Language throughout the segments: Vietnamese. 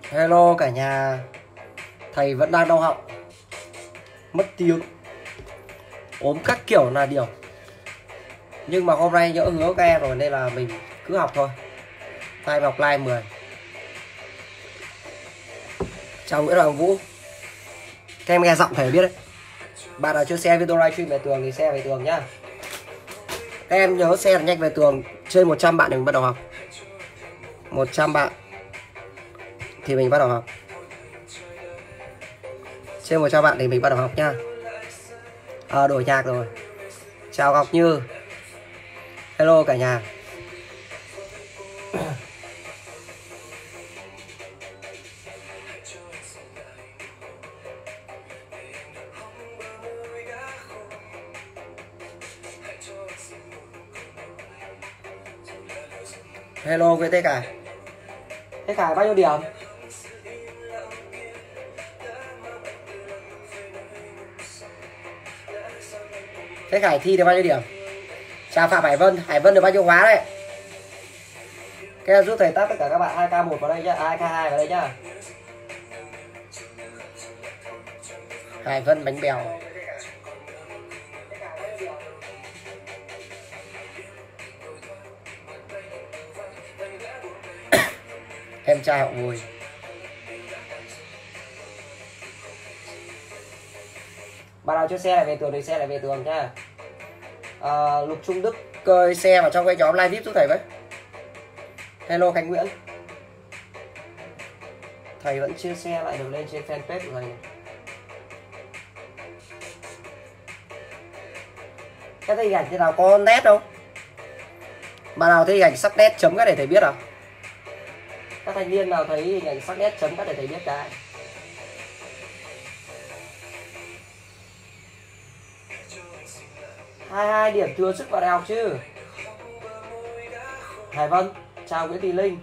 Hello cả nhà. Thầy vẫn đang đau họng, mất tiếng, ốm các kiểu là điều. Nhưng mà hôm nay nhỡ hứa các em rồi nên là mình cứ học thôi. Thay học live 10. Chào Nguyễn Hoàng Vũ. Các em nghe giọng thầy biết đấy. Bạn nào chưa share video livestream về tường thì share về tường nhá. Các em nhớ share nhanh về tường. Trên 100 bạn thì mình bắt đầu học. 100 bạn thì mình bắt đầu học. Trên 100 bạn thì mình bắt đầu học nhá. Đổi nhạc rồi. Chào Ngọc Như. Hello cả nhà. Hello với Thế Khải. Thế Khải bao nhiêu điểm? Thế Khải thi được bao nhiêu điểm? Chào Phạm Hải Vân. Hải Vân được bao nhiêu hóa đấy? Các em giúp thầy tắt tất cả các bạn 2K1 vào đây nhá, 2K2 vào đây nhá. Hải Vân bánh bèo. Em trai họ Bùi. Bạn nào chưa xe lại về tường thì xe lại về tường nhá. Lục Trung Đức xe vào trong cái nhóm live VIP giúp thầy với. Hello Khánh Nguyễn. Thầy vẫn chia sẻ lại được lên trên fanpage của thầy này. Cái hình ảnh thế nào có nét không? Bạn nào thấy hình ảnh sắc nét chấm cái để thầy biết à? Các thành viên nào thấy hình ảnh sắc nét chấm các để thầy biết cái. Hai điểm thừa sức vào đại học chứ. Hải Vân, chào Nguyễn Thị Linh.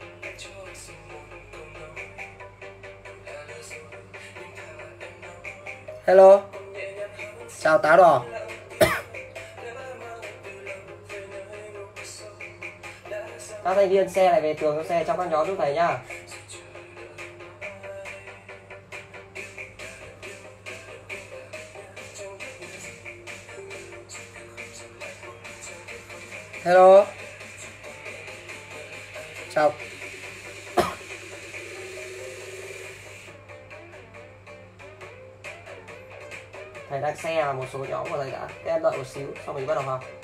Hello. Chào Táo Đỏ. Các thành viên xe lại về tường cho xe trong các nhóm giúp thầy nhá. Hello. Chào. Thầy đang share vào một số nhóm của thầy đã. Các em đợi một xíu xong mình bắt đầu học.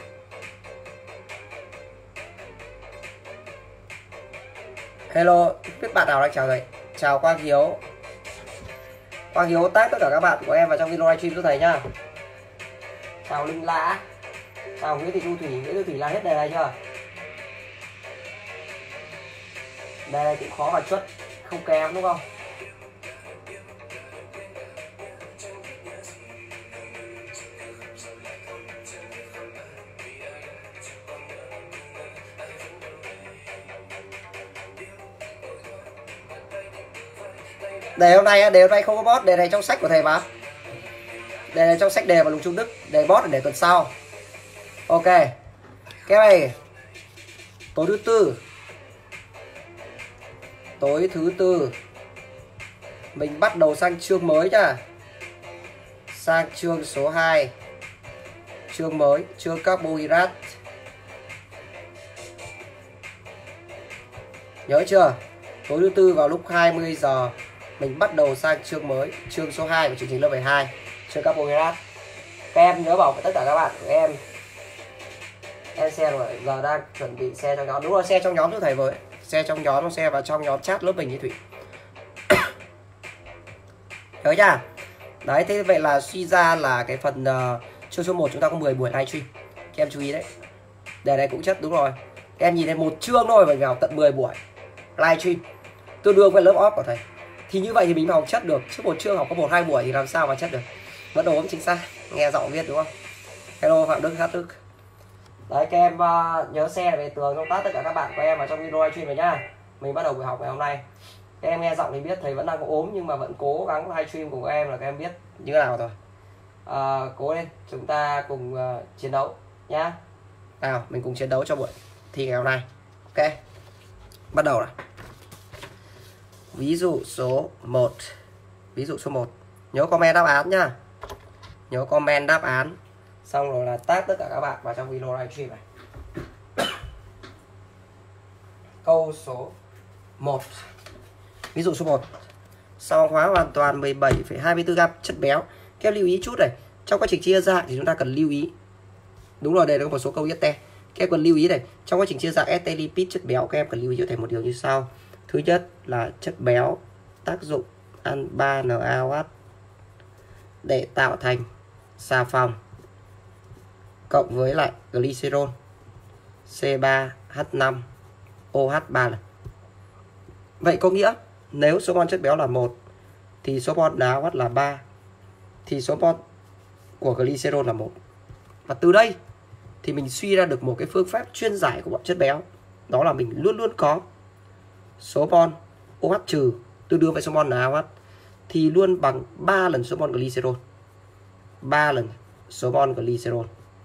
Hello, biết bạn nào đang chào thầy. Chào Quang Hiếu. Quang Hiếu tag tất cả các bạn của em vào trong video livestream giúp thầy nhá. Chào Linh Lã. Chào Nguyễn Thị Thu Thủy. Nguyễn Thị Thủy là hết đề này chưa? Đề này cũng khó và chuất, không kém đúng không? Đề hôm nay không có bot, đề này trong sách của thầy mà. Đề này trong sách đề và Lục Trung Đức, đề bot để tuần sau. Ok. Cái này tối thứ tư mình bắt đầu sang chương mới nhá. Sang chương số 2. Chương mới, chương carbohydrate. Nhớ chưa? Tối thứ tư vào lúc 20 giờ mình bắt đầu sang chương mới, chương số 2 của chương trình lớp 12, chương carbohydrate. Các em nhớ bảo với tất cả các bạn của em xe rồi, giờ đang chuẩn bị xe trong nhóm. Đúng rồi, xe trong nhóm giúp thầy với. Xe trong nhóm, xe vào trong nhóm chat lớp mình như Thủy. Nhớ nha. Đấy, thế vậy là suy ra là cái phần chương số 1 chúng ta có 10 buổi livestream. Các em chú ý đấy. Đề này cũng chất đúng rồi. Các em nhìn thấy một chương thôi mà vào tận 10 buổi livestream. Tương đương với lớp off của thầy. Thì như vậy thì mình mới học chất được. Chứ một chương học có 1-2 buổi thì làm sao mà chất được. Vẫn ốm chính xác. Nghe giọng viết đúng không? Hello Phạm Đức, Hát Đức. Đấy, các em nhớ share về tường công tác tất cả các bạn của em ở trong video livestream này nhá. Mình bắt đầu buổi học ngày hôm nay. Các em nghe giọng thì biết thầy vẫn đang có ốm nhưng mà vẫn cố gắng livestream cùng các em là các em biết như thế nào rồi. Cố lên, chúng ta cùng chiến đấu nhá. Nào, mình cùng chiến đấu cho buổi thi ngày hôm nay. Ok. Bắt đầu nào. Ví dụ số 1. Ví dụ số 1. Nhớ comment đáp án nhá. Nhớ comment đáp án. Xong rồi là tag tất cả các bạn vào trong video livestream này. Câu số 1. Ví dụ số 1. Sao hóa hoàn toàn 17,24 gam chất béo. Các em lưu ý chút này. Trong quá trình chia dạng thì chúng ta cần lưu ý. Đúng rồi, đây là một số câu ST. Các em cần lưu ý này. Trong quá trình chia dạng ST lipid chất béo, các em cần lưu ý cho thầy một điều như sau. Thứ nhất là chất béo tác dụng ăn 3NaOH để tạo thành xà phòng cộng với lại glycerol C3H5OH3 lần. Vậy có nghĩa nếu số mol chất béo là 1 thì số mol NaOH là 3 thì số mol của glycerol là 1. Và từ đây thì mình suy ra được một cái phương pháp chuyên giải của bọn chất béo. Đó là mình luôn luôn có số mol OH trừ tương đương với số mol NaOH thì luôn bằng 3 lần số mol glycerol. 3 lần số mol glycerol.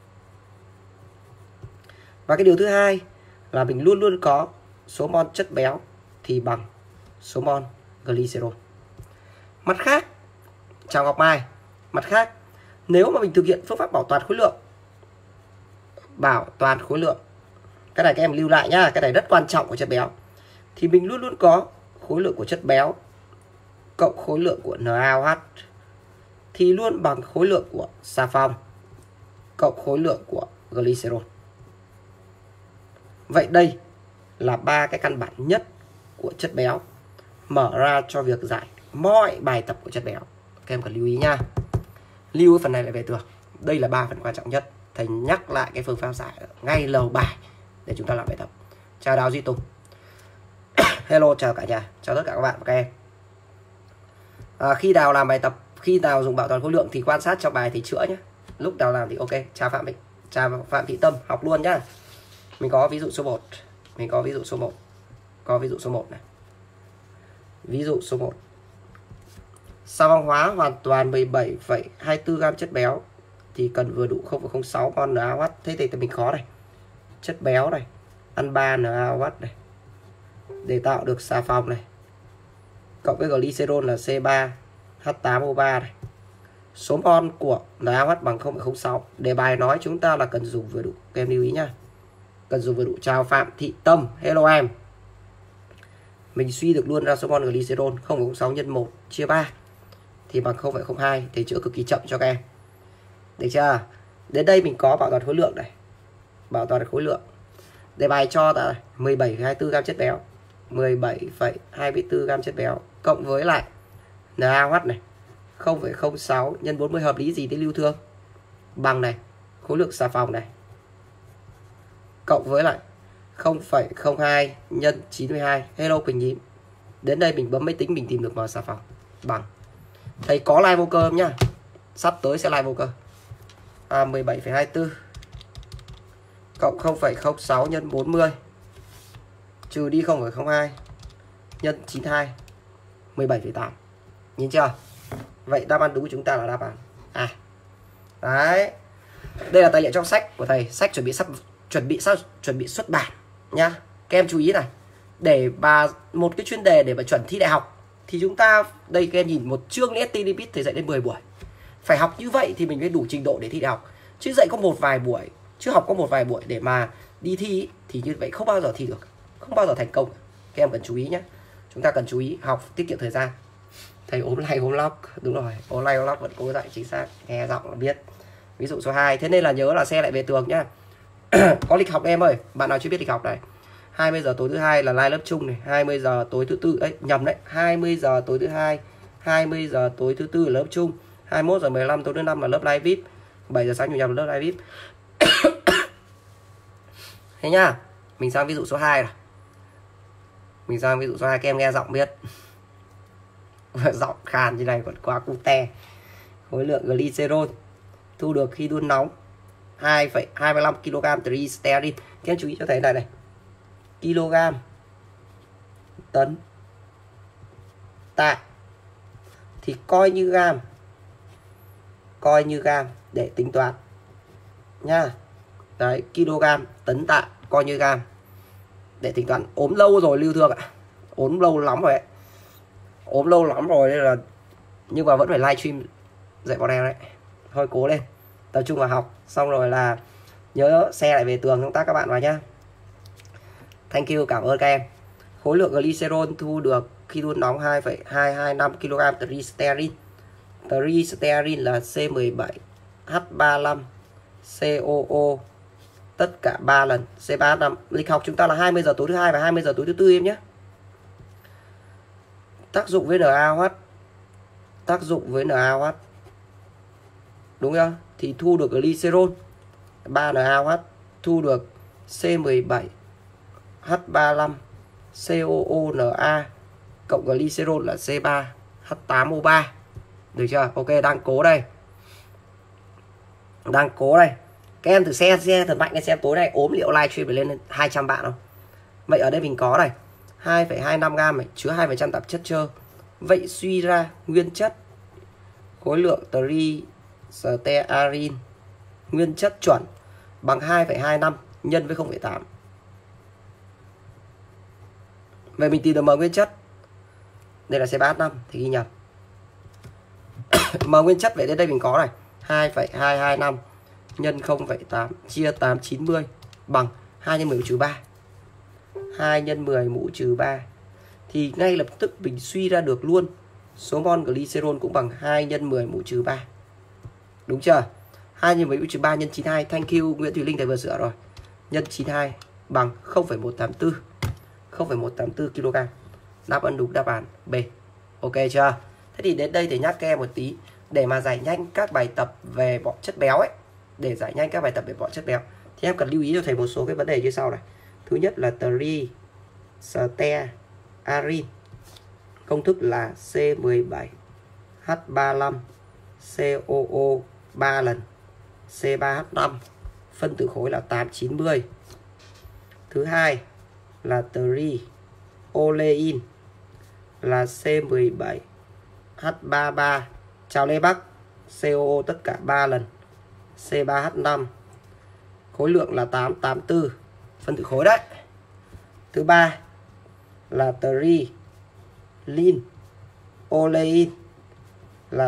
Và cái điều thứ hai là mình luôn luôn có số mol chất béo thì bằng số mol glycerol. Mặt khác, chào Ngọc Mai, mặt khác, nếu mà mình thực hiện phương pháp bảo toàn khối lượng, cái này các em lưu lại nhá, cái này rất quan trọng của chất béo, thì mình luôn luôn có khối lượng của chất béo cộng khối lượng của NaOH thì luôn bằng khối lượng của xà phòng cộng khối lượng của glycerol. Vậy đây là 3 cái căn bản nhất của chất béo mở ra cho việc giải mọi bài tập của chất béo. Các em cần lưu ý nha. Lưu phần này lại về tường. Đây là 3 phần quan trọng nhất. Thầy nhắc lại cái phương pháp giải ngay lầu bài để chúng ta làm bài tập. Chào Đào Duy Tùng. Hello, chào cả nhà, chào tất cả các bạn và các em. Khi Đào làm bài tập, khi Đào dùng bảo toàn khối lượng thì quan sát trong bài thì chữa nhé. Lúc Đào làm thì ok. Chào Phạm Thị Tâm, học luôn nhá. Mình có ví dụ số 1. Có ví dụ số 1 này. Ví dụ số 1. Sao băng hóa hoàn toàn 17,24 gam chất béo thì cần vừa đủ 0,06 mol NaOH. Thế thì mình khó này. Chất béo này, ăn 3 NaOH này để tạo được xà phòng này. Cộng với glycerol là C3H8O3 này. Số mol của NaOH bằng 0,06. Đề bài nói chúng ta là cần dùng vừa đủ. Các em lưu ý nhá. Cần dùng vừa đủ. Chào Phạm Thị Tâm, hello em. Mình suy được luôn ra số mol glycerol 0,06 nhân 1 chia 3 thì bằng 0,02. Thầy chữa cực kỳ chậm cho các em. Được chưa? Đến đây mình có bảo toàn khối lượng này. Bảo toàn khối lượng. Đề bài cho ta 17,24 gam chất béo. 17,24 gam chất béo cộng với lại NaOH này 0,06 nhân 40 hợp lý gì tới lưu thương bằng này khối lượng xà phòng này cộng với lại 0,02 nhân 92. Hello Quỳnh Nhím. Đến đây mình bấm máy tính mình tìm được mol xà phòng bằng. Thầy có live vô cơ nhá. Sắp tới sẽ live vô cơ. 17,24 cộng 0,06 nhân 40 trừ đi 0,02 nhân 92 17,8. Nhìn chưa? Vậy đáp án đúng của chúng ta là đáp án A. Đấy. Đây là tài liệu trong sách của thầy, sách chuẩn bị xuất bản nhá. Các em chú ý này. Để một cái chuyên đề để mà chuẩn thi đại học thì chúng ta đây các em nhìn một chương ST Lipid thầy dạy đến 10 buổi. Phải học như vậy thì mình mới đủ trình độ để thi đại học. Chứ dạy có một vài buổi, chứ học có một vài buổi để mà đi thi thì như vậy không bao giờ thi được, không bao giờ thành công. Các em cần chú ý nhé. Chúng ta cần chú ý học tiết kiệm thời gian. Thầy ốm lay ốm lóc, đúng rồi, ốm lay ốm lóc vẫn cố dạy chính xác, nghe giọng là biết. Ví dụ số 2, thế nên là nhớ là xe lại về tường nhá. Có lịch học em ơi, bạn nào chưa biết lịch học này. 20 giờ tối thứ hai là live lớp chung này, 20 giờ tối thứ tư đấy, nhầm đấy, 20 giờ tối thứ hai, 20 giờ tối thứ tư là lớp chung, 21 giờ 15 tối thứ năm là lớp live VIP, 7 giờ sáng chủ nhật là lớp live VIP. Thế nhá, mình sang ví dụ số 2 này. Mình sang ví dụ số 2 các em nghe giọng biết. Giọng khàn như này còn quá cute. Khối lượng glycerol thu được khi đun nóng 2,25 kg triglycerin. Các em chú ý cho thầy này này. Kg tấn tạ thì coi như gam để tính toán nha. Đấy, kg tấn tạ coi như gam để tính toán. Ốm lâu rồi Lưu Thương ạ, ốm lâu lắm rồi ấy. ốm lâu lắm rồi nên là, nhưng mà vẫn phải livestream dạy bọn em đấy. Thôi cố lên, tập trung vào học, xong rồi là nhớ share lại về tường công tác các bạn vào nhá. Thank you, cảm ơn các em. Khối lượng glycerol thu được khi đun nóng 2,225 kg triglycerin. Triglycerin là C17H35 COO tất cả 3 lần, C3H5. Lịch học chúng ta là 20 giờ tối thứ hai và 20 giờ tối thứ tư em nhé. Tác dụng với NaOH. Tác dụng với NaOH. Đúng không? Thì thu được glycerol 3NaOH, thu được C17H35 COONA cộng glycerol là C3H8O3. Được chưa? Ok, đang cố đây. Đang cố đây. Các em thử xe thật mạnh lên xem tối nay ốm liệu livestream phải lên 200 bạn không? Vậy ở đây mình có này 2,25 gam này, chứa 2% tạp chất xơ. Vậy suy ra nguyên chất khối lượng triglycerin nguyên chất chuẩn bằng 2,25 nhân với 0,8. Vậy mình tìm được M nguyên chất. Đây là C3H5 thì ghi nhầm. M nguyên chất vậy đến đây mình có này 2,225 nhân 0,8 chia 890 bằng 2 nhân 10 mũ trừ 3. 2 nhân 10 mũ trừ 3. Thì ngay lập tức mình suy ra được luôn số mol glycerol cũng bằng 2 nhân 10 mũ trừ 3. Đúng chưa? 2 nhân 10 mũ trừ 3 nhân 92. Thank you Nguyễn Thùy Linh, thầy vừa sửa rồi. Nhân 92 bằng 0,184. 0,184 kg. Đáp án đúng đáp án B. Ok chưa? Thế thì đến đây thì nhắc các em một tí để mà giải nhanh các bài tập về bọn chất béo ấy. Để giải nhanh các bài tập về bọn chất béo thì em cần lưu ý cho thầy một số cái vấn đề như sau này. Thứ nhất là triglycerin. Công thức là C17H35 COO 3 lần C3H5, phân tử khối là 890. Thứ hai là triolein là C17H33 chào Lê Bắc COO tất cả 3 lần C3H5, khối lượng là 884, phân tử khối đấy. Thứ ba là triolein là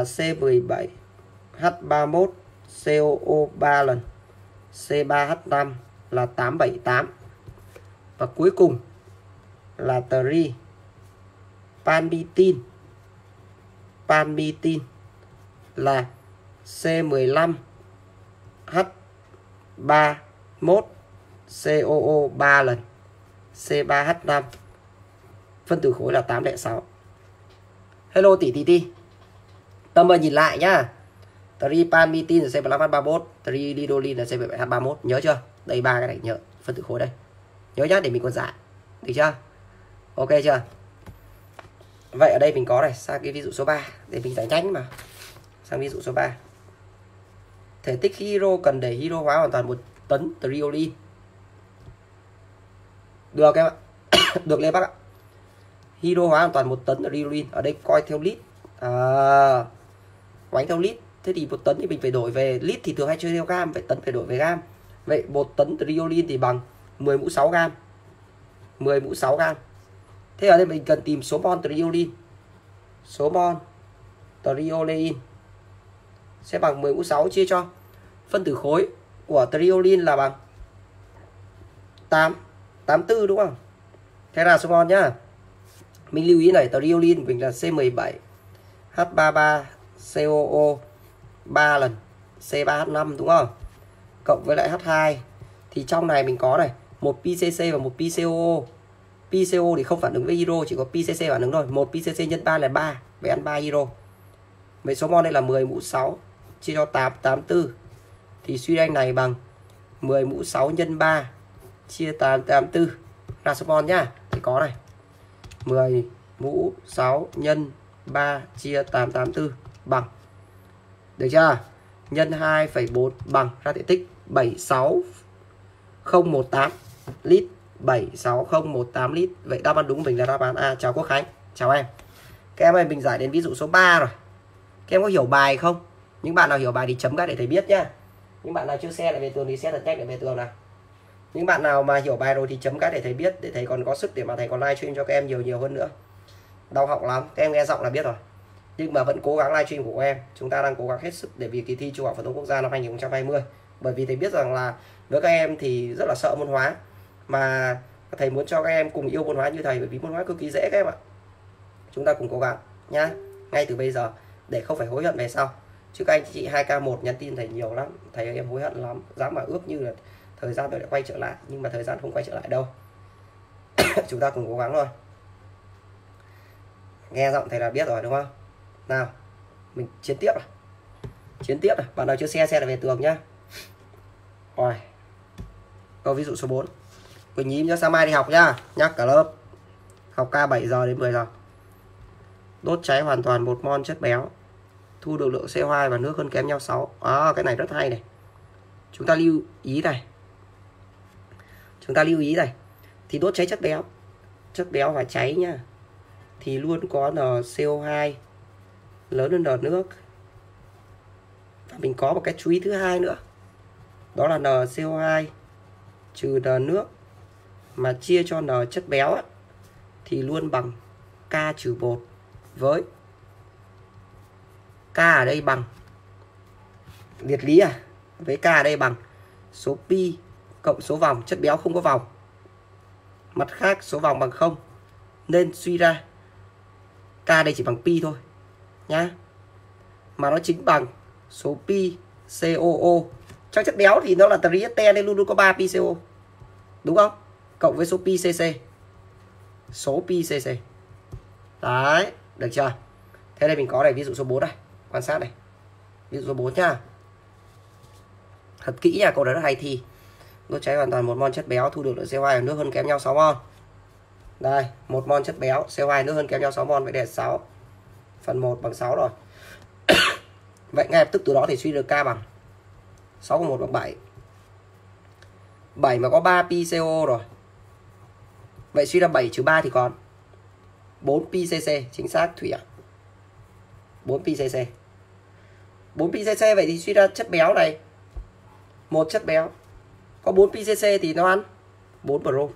C17H31 COO 3 lần C3H5 là 878. Và cuối cùng là tripalmitin là C15H31 COO 3 lần C3H5, phân tử khối là 806. Hello tỷ. Tâm ơi nhìn lại nhá. Tripalmitin là C15H31, trilidolin là C17H31, nhớ chưa? Đây ba cái này nhớ, phân tử khối đây. Nhớ nhá để mình còn giải. Được chưa? Ok chưa? Vậy ở đây mình có này, sang cái ví dụ số 3 để mình giải nhanh mà. Sang ví dụ số 3. Thể tích hydro cần để hydro hóa hoàn toàn 1 tấn triolin. Được em ạ. Được Lê Bắc ạ. Hydro hóa hoàn toàn 1 tấn triolin. Ở đây coi theo lít. Quánh theo lít. Thế thì 1 tấn thì mình phải đổi về lít thì thường hay chơi theo gam, vậy tấn phải đổi về gam. Vậy 1 tấn triolin thì bằng 10 mũ 6 gam. 10 mũ 6 gam. Thế ở đây mình cần tìm số mol triolin. Số mol triolein sẽ bằng 10 mũ 6 chia cho phân tử khối của triolin là bằng 84 đúng không? Thế là số mol nhá. Mình lưu ý này, triolin mình là C17H33 COO 3 lần C3H5 đúng không? Cộng với lại H2 thì trong này mình có này, một PCC và một PCOO. PCO thì không phản ứng với hydro, chỉ có PCC phản ứng thôi. 1 PCC nhân 3 là 3, vậy ăn 3 hydro. Vậy số mol đây là 10 mũ 6 chia cho 884. Thì suy ra này bằng 10 mũ 6 nhân 3 chia 884 là số mol nhá. Thì có này. 10 mũ 6 nhân 3 chia 884 bằng, được chưa? Nhân 2,4 bằng ra thể tích 76018 lít. 76018 lít. Vậy đáp án đúng mình là đáp án A. Chào Quốc Khánh. Chào em. Các em ơi, mình giải đến ví dụ số 3 rồi. Các em có hiểu bài không? Những bạn nào hiểu bài thì chấm cái để thầy biết nhá. Những bạn nào chưa share lại về tường thì share thật nhanh lại về tường nào. Những bạn nào mà hiểu bài rồi thì chấm cái để thầy biết, để thầy còn có sức để mà thầy còn live stream cho các em nhiều hơn nữa. đau họng lắm, các em nghe giọng là biết rồi. Nhưng mà vẫn cố gắng livestream của em. Chúng ta đang cố gắng hết sức để vì kỳ thi Trung học phổ thông quốc gia năm 2020. Bởi vì thầy biết rằng là với các em thì rất là sợ môn hóa, mà thầy muốn cho các em cùng yêu môn hóa như thầy, bởi vì môn hóa cực kỳ dễ các em ạ. Chúng ta cùng cố gắng nhá, ngay từ bây giờ để không phải hối hận về sau. Chứ các anh chị 2K1 nhắn tin thầy nhiều lắm, thầy em hối hận lắm, dám mà ước như là thời gian tôi lại quay trở lại, nhưng mà thời gian không quay trở lại đâu. Chúng ta cùng cố gắng thôi. Nghe giọng thầy là biết rồi đúng không? Nào, mình chiến tiếp này. Chiến tiếp này, bạn nào chưa xe là về tường nhá. Rồi. Câu ví dụ số 4. Quỳnh nhím nhá, sáng mai đi học nhá, nhắc cả lớp. Học ca 7 giờ đến 10 giờ. Đốt cháy hoàn toàn một mol chất béo, thu được lượng CO2 và nước hơn kém nhau 6. Cái này rất hay này. Chúng ta lưu ý này. Thì đốt cháy chất béo và cháy nhá, thì luôn có NCO2 lớn hơn N nước. Và mình có một cái chú ý thứ hai nữa, đó là NCO2 trừ N nước mà chia cho N chất béo á, thì luôn bằng K trừ 1 với K ở đây bằng liệt lý với K ở đây bằng số pi cộng số vòng, chất béo không có vòng. Mặt khác số vòng bằng 0, nên suy ra K đây chỉ bằng pi thôi nhá. Mà nó chính bằng số pi COO. Trong chất béo thì nó là trieste nên luôn luôn có 3 pi CO. Đúng không? Cộng với số pi CC. Số pi CC. Đấy, được chưa? Thế đây mình có này, ví dụ số 4 này, quan sát này. Ví dụ số 4 nhá. Thật kỹ nha, câu đó rất hay thi. Đốt cháy hoàn toàn một mol chất béo, thu được lượng CO2 và nước hơn kém nhau 6 mol. Đây, 1 mol chất béo, CO2 nước hơn kém nhau 6 mol, vậy để 6 phần 1 bằng 6 rồi. Vậy ngay lập tức từ đó thì suy được K bằng 6 cộng 1 bằng 7. 7 mà có 3 pi CO rồi. Vậy suy ra 7 trừ 3 thì còn 4 pi CC, chính xác Thủy ạ. 4 pi CC. 4 pi CC vậy thì suy ra chất béo này, một chất béo có 4 pi CC thì nó ăn 4 brom.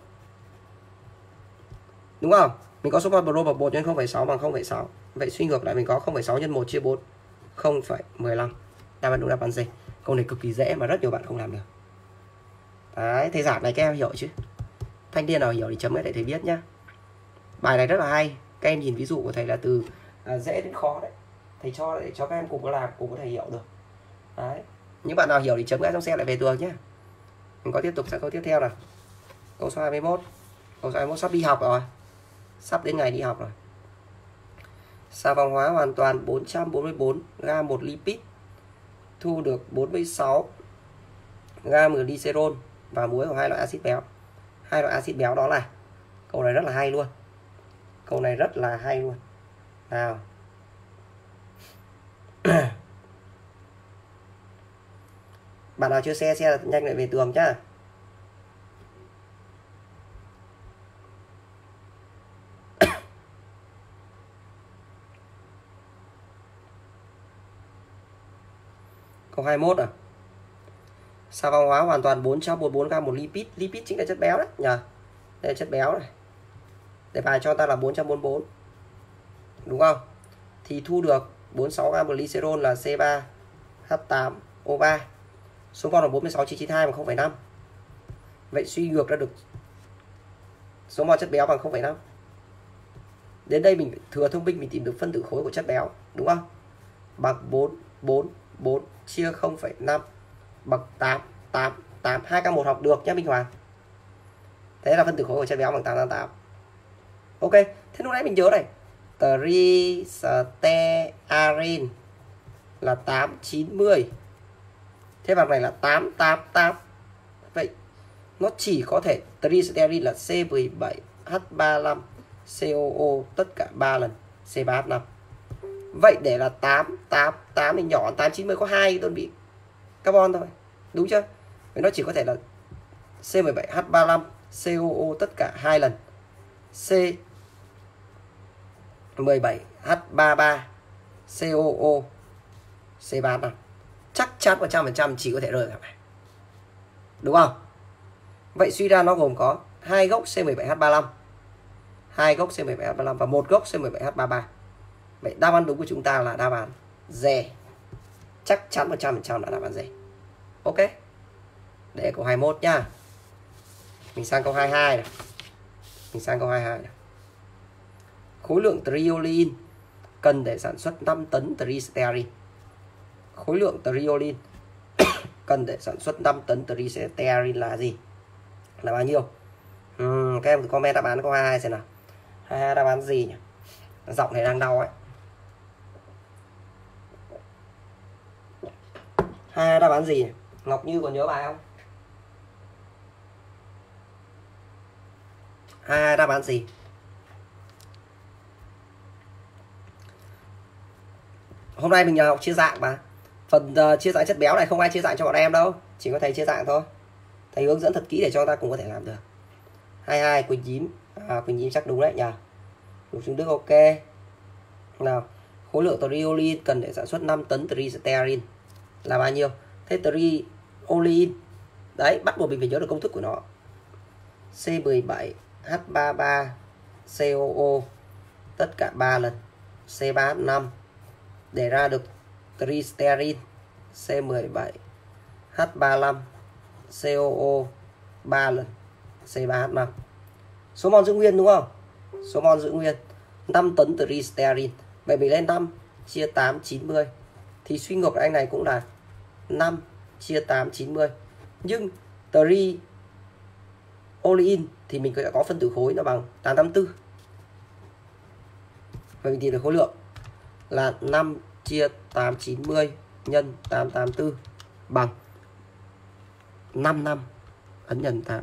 Đúng không? Mình có số mol brom bằng 1 nhân 0,6 bằng 0,6. Vậy suy ngược lại mình có 0,6 nhân 1 chia 4, 0,15. Đáp án đúng đáp án C. Câu này cực kỳ dễ mà rất nhiều bạn không làm được. Đấy, thầy giảng này các em hiểu chứ? Thanh niên nào hiểu thì chấm để thầy biết nhá. Bài này rất là hay. Các em nhìn ví dụ của thầy là từ dễ đến khó đấy. Thầy cho để cho các em cùng có làm, cùng có thể hiểu được. Đấy. Những bạn nào hiểu thì chấm cái trong xe lại về tường nhé. Mình có tiếp tục sang câu tiếp theo nào. Câu số 21. Câu số 21 sắp đi học rồi. Sắp đến ngày đi học rồi. Xà phòng hóa hoàn toàn 444 gam một lipid, thu được 46 gam glycerol và muối của 2 loại axit béo. 2 loại axit béo đó là, câu này rất là hay luôn. Câu này rất là hay luôn. Nào. Bạn nào chưa xe nhanh lại về tường nhá. Câu 21 à. Xà phòng hóa hoàn toàn 444 gam một lipid. Lipid chính là chất béo đấy nhờ. Đây là chất béo này. Đề bài cho ta là 444. Đúng không? Thì thu được 46 gam glycerol là C3H8O3. Số mol là 46 chia 92 bằng 0,5. Vậy suy ngược ra được số mol chất béo bằng 0,5. Đến đây mình thừa thông minh, mình tìm được phân tử khối của chất béo, đúng không? Bằng 4 chia 0,5 bằng 8. 2K1 học được nhé Minh Hoàng. Thế là phân tử khối của chất béo bằng 888. Ok, thế lúc nãy mình nhớ này, tristearin là 890. Thế bằng này là 888. Vậy nó chỉ có thể tristearin là C17H35 COO tất cả 3 lần C3H5. Vậy để là 888 thì nhỏ, 890 có 2 đơn vị carbon thôi. Đúng chưa? Vậy nó chỉ có thể là C17H35 COO tất cả 2 lần C17H33 COO C3H5. Chắc chắn 100% chỉ có thể rơi cả này. Đúng không? Vậy suy ra nó gồm có 2 gốc C17H35, 2 gốc C17H35 và 1 gốc C17H33. Vậy đáp án đúng của chúng ta là đáp án D. Chắc chắn 100% là đáp án D. Ok. Để câu 21 nhá. Mình sang câu 22 này. Khối lượng triolin cần để sản xuất 5 tấn triglycerin. Khối lượng triolin cần để sản xuất 5 tấn triglycerin là gì? Là bao nhiêu? Các em comment đáp án câu 22 xem nào. 22 đáp án gì nhỉ? Giọng này đang đau ấy. 22 đáp án gì nhỉ? Ngọc Như còn nhớ bài không? 22 đáp án gì? Hôm nay mình học chia dạng mà. Phần chia dạng chất béo này không ai chia dạng cho bọn em đâu, chỉ có thầy chia dạng thôi. Thầy hướng dẫn thật kỹ để cho ta cũng có thể làm được. 22 Quỳnh Nhím. Quỳnh Nhím chắc đúng đấy nhỉ. Lục Trung Đức ok. Nào, khối lượng triolin cần để sản xuất 5 tấn triglycerin là bao nhiêu? Thế triolin đấy, bắt buộc mình phải nhớ được công thức của nó. C17H33 COO tất cả 3 lần C3H5 để ra được triglycerin C17H35 COO 3 lần C3H5. Số mol giữ nguyên đúng không? Số mol giữ nguyên 5 tấn triglycerin. Vậy mình lên 5 chia 8 90 thì suy ngược anh này cũng là 5 chia 8 90. Nhưng triolin thì mình sẽ có phân tử khối nó bằng 884. Vậy mình tìm được khối lượng là 5 chia 890 nhân 884 bằng 55 ấn nhân 8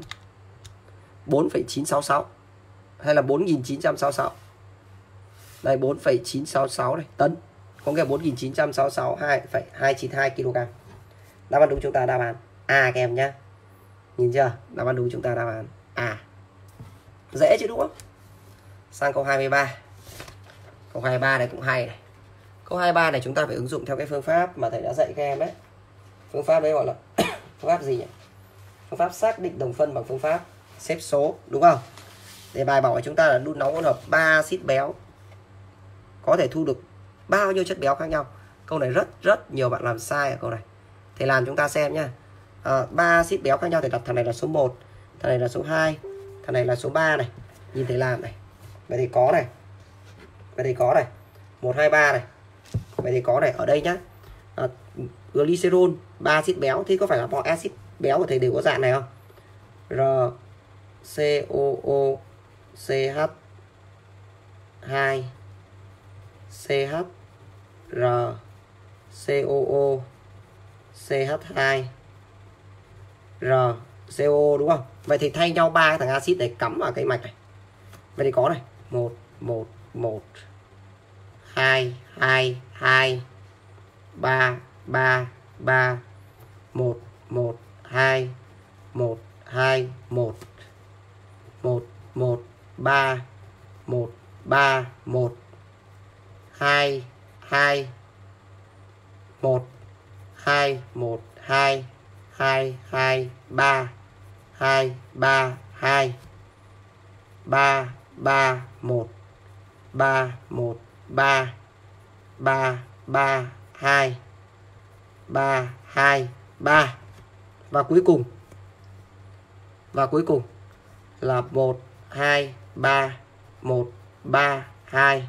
4,966 hay là 4.966. Đây 4,966 này tấn. Có nghĩa là 4.966 2,292 kg. Đáp án đúng chúng ta đáp án A các em nhé. Nhìn chưa? Đáp án đúng chúng ta đáp án A. Dễ chứ đúng không? Sang câu 23. Câu 23 này cũng hay này. Câu 23 này chúng ta phải ứng dụng theo cái phương pháp mà thầy đã dạy các em đấy. Phương pháp đấy gọi là phương pháp gì nhỉ? Phương pháp xác định đồng phân bằng phương pháp xếp số, đúng không? Để bài bảo chúng ta là đun nóng hỗn hợp 3 axit béo có thể thu được bao nhiêu chất béo khác nhau. Câu này rất nhiều bạn làm sai ở câu này. Thầy làm chúng ta xem nhá. 3 axit béo khác nhau thì đặt thằng này là số 1, thằng này là số 2, thằng này là số 3 này. Nhìn thầy làm này. Vậy thì có này. 1 2 3 này. Vậy thì có này ở đây nhá. Glycerol 3 axit béo thì có phải là mọi axit béo của thầy đều có dạng này không? R COO CH 2 CH R COO CH2 R CO đúng không? Vậy thì thay nhau 3 thằng axit để cắm vào cái mạch này. Vậy thì có này 1 1 1 2 2 2 3 3 3 1 1 2 1 2 1 1 1 3 1 3 1 2 2 1 2 1 2 2 2 3 2 3 2 3 3 1 3 1 3 3 3 2 3 2 3 và cuối cùng là 1 2 3 1 3 2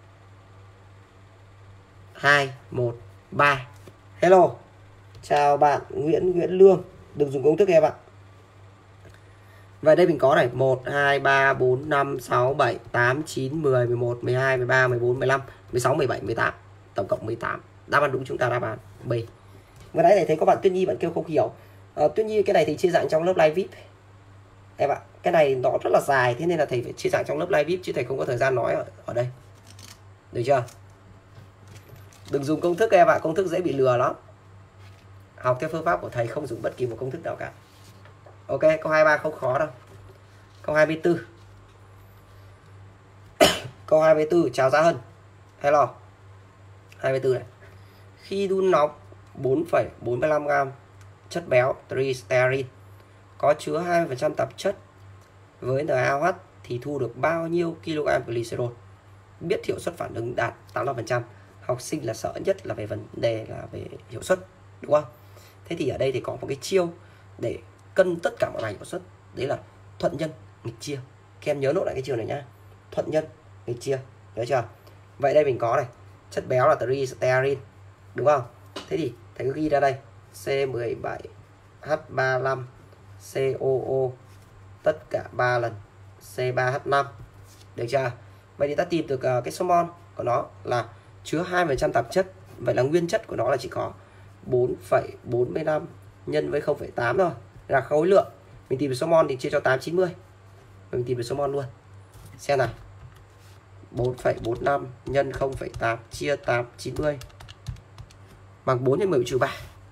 2 1 3. Hello. Chào bạn Nguyễn Lương. Đừng dùng công thức em ạ. Vậy đây mình có này 1 2 3 4 5 6 7 8 9 10 11 12 13 14 15 16 17 18. Tổng cộng 18. Đáp án đúng chúng ta đáp án B. Vừa nãy thầy thấy có bạn Tuyết Nhi bạn kêu không hiểu. Tuyết Nhi cái này thì chia dạng trong lớp live VIP em ạ. Cái này nó rất là dài, thế nên là thầy phải chia dạng trong lớp live VIP chứ thầy không có thời gian nói ở đây. Được chưa? Đừng dùng công thức em ạ, công thức dễ bị lừa lắm. Học theo phương pháp của thầy, không dùng bất kỳ một công thức nào cả. Ok, câu 23 không khó đâu. Câu 24. Câu 24, chào Gia Hân. Hello. 24 này. Khi đun nóng 4,45 g chất béo triglycerin có chứa 20% tạp chất với NaOH thì thu được bao nhiêu kg glycerol. Biết hiệu suất phản ứng đạt 85%. Học sinh là sợ nhất là về vấn đề là về hiệu suất, đúng không? Thế thì ở đây thì có một cái chiêu để cân tất cả mọi bài hiệu suất, đấy là thuận nhân nghịch chia. Các em nhớ nốt lại cái chiêu này nhá. Thuận nhân nghịch chia, nhớ chưa? Vậy đây mình có này, chất béo là triglycerin, đúng không? Thế thì thầy cứ ghi ra đây, C17H35 COO tất cả 3 lần C3H5, được chưa? Vậy thì ta tìm được cái số mol của nó là chứa 2% tạp chất. Vậy là nguyên chất của nó là chỉ có 4,45 nhân với 0,8 thôi, là khối lượng. Mình tìm được số mol thì chia cho 890. Mình tìm được số mol luôn. Xem nào. 4,45 nhân 0,8 chia 890 bằng 4 nhân 10 mũ trừ 3.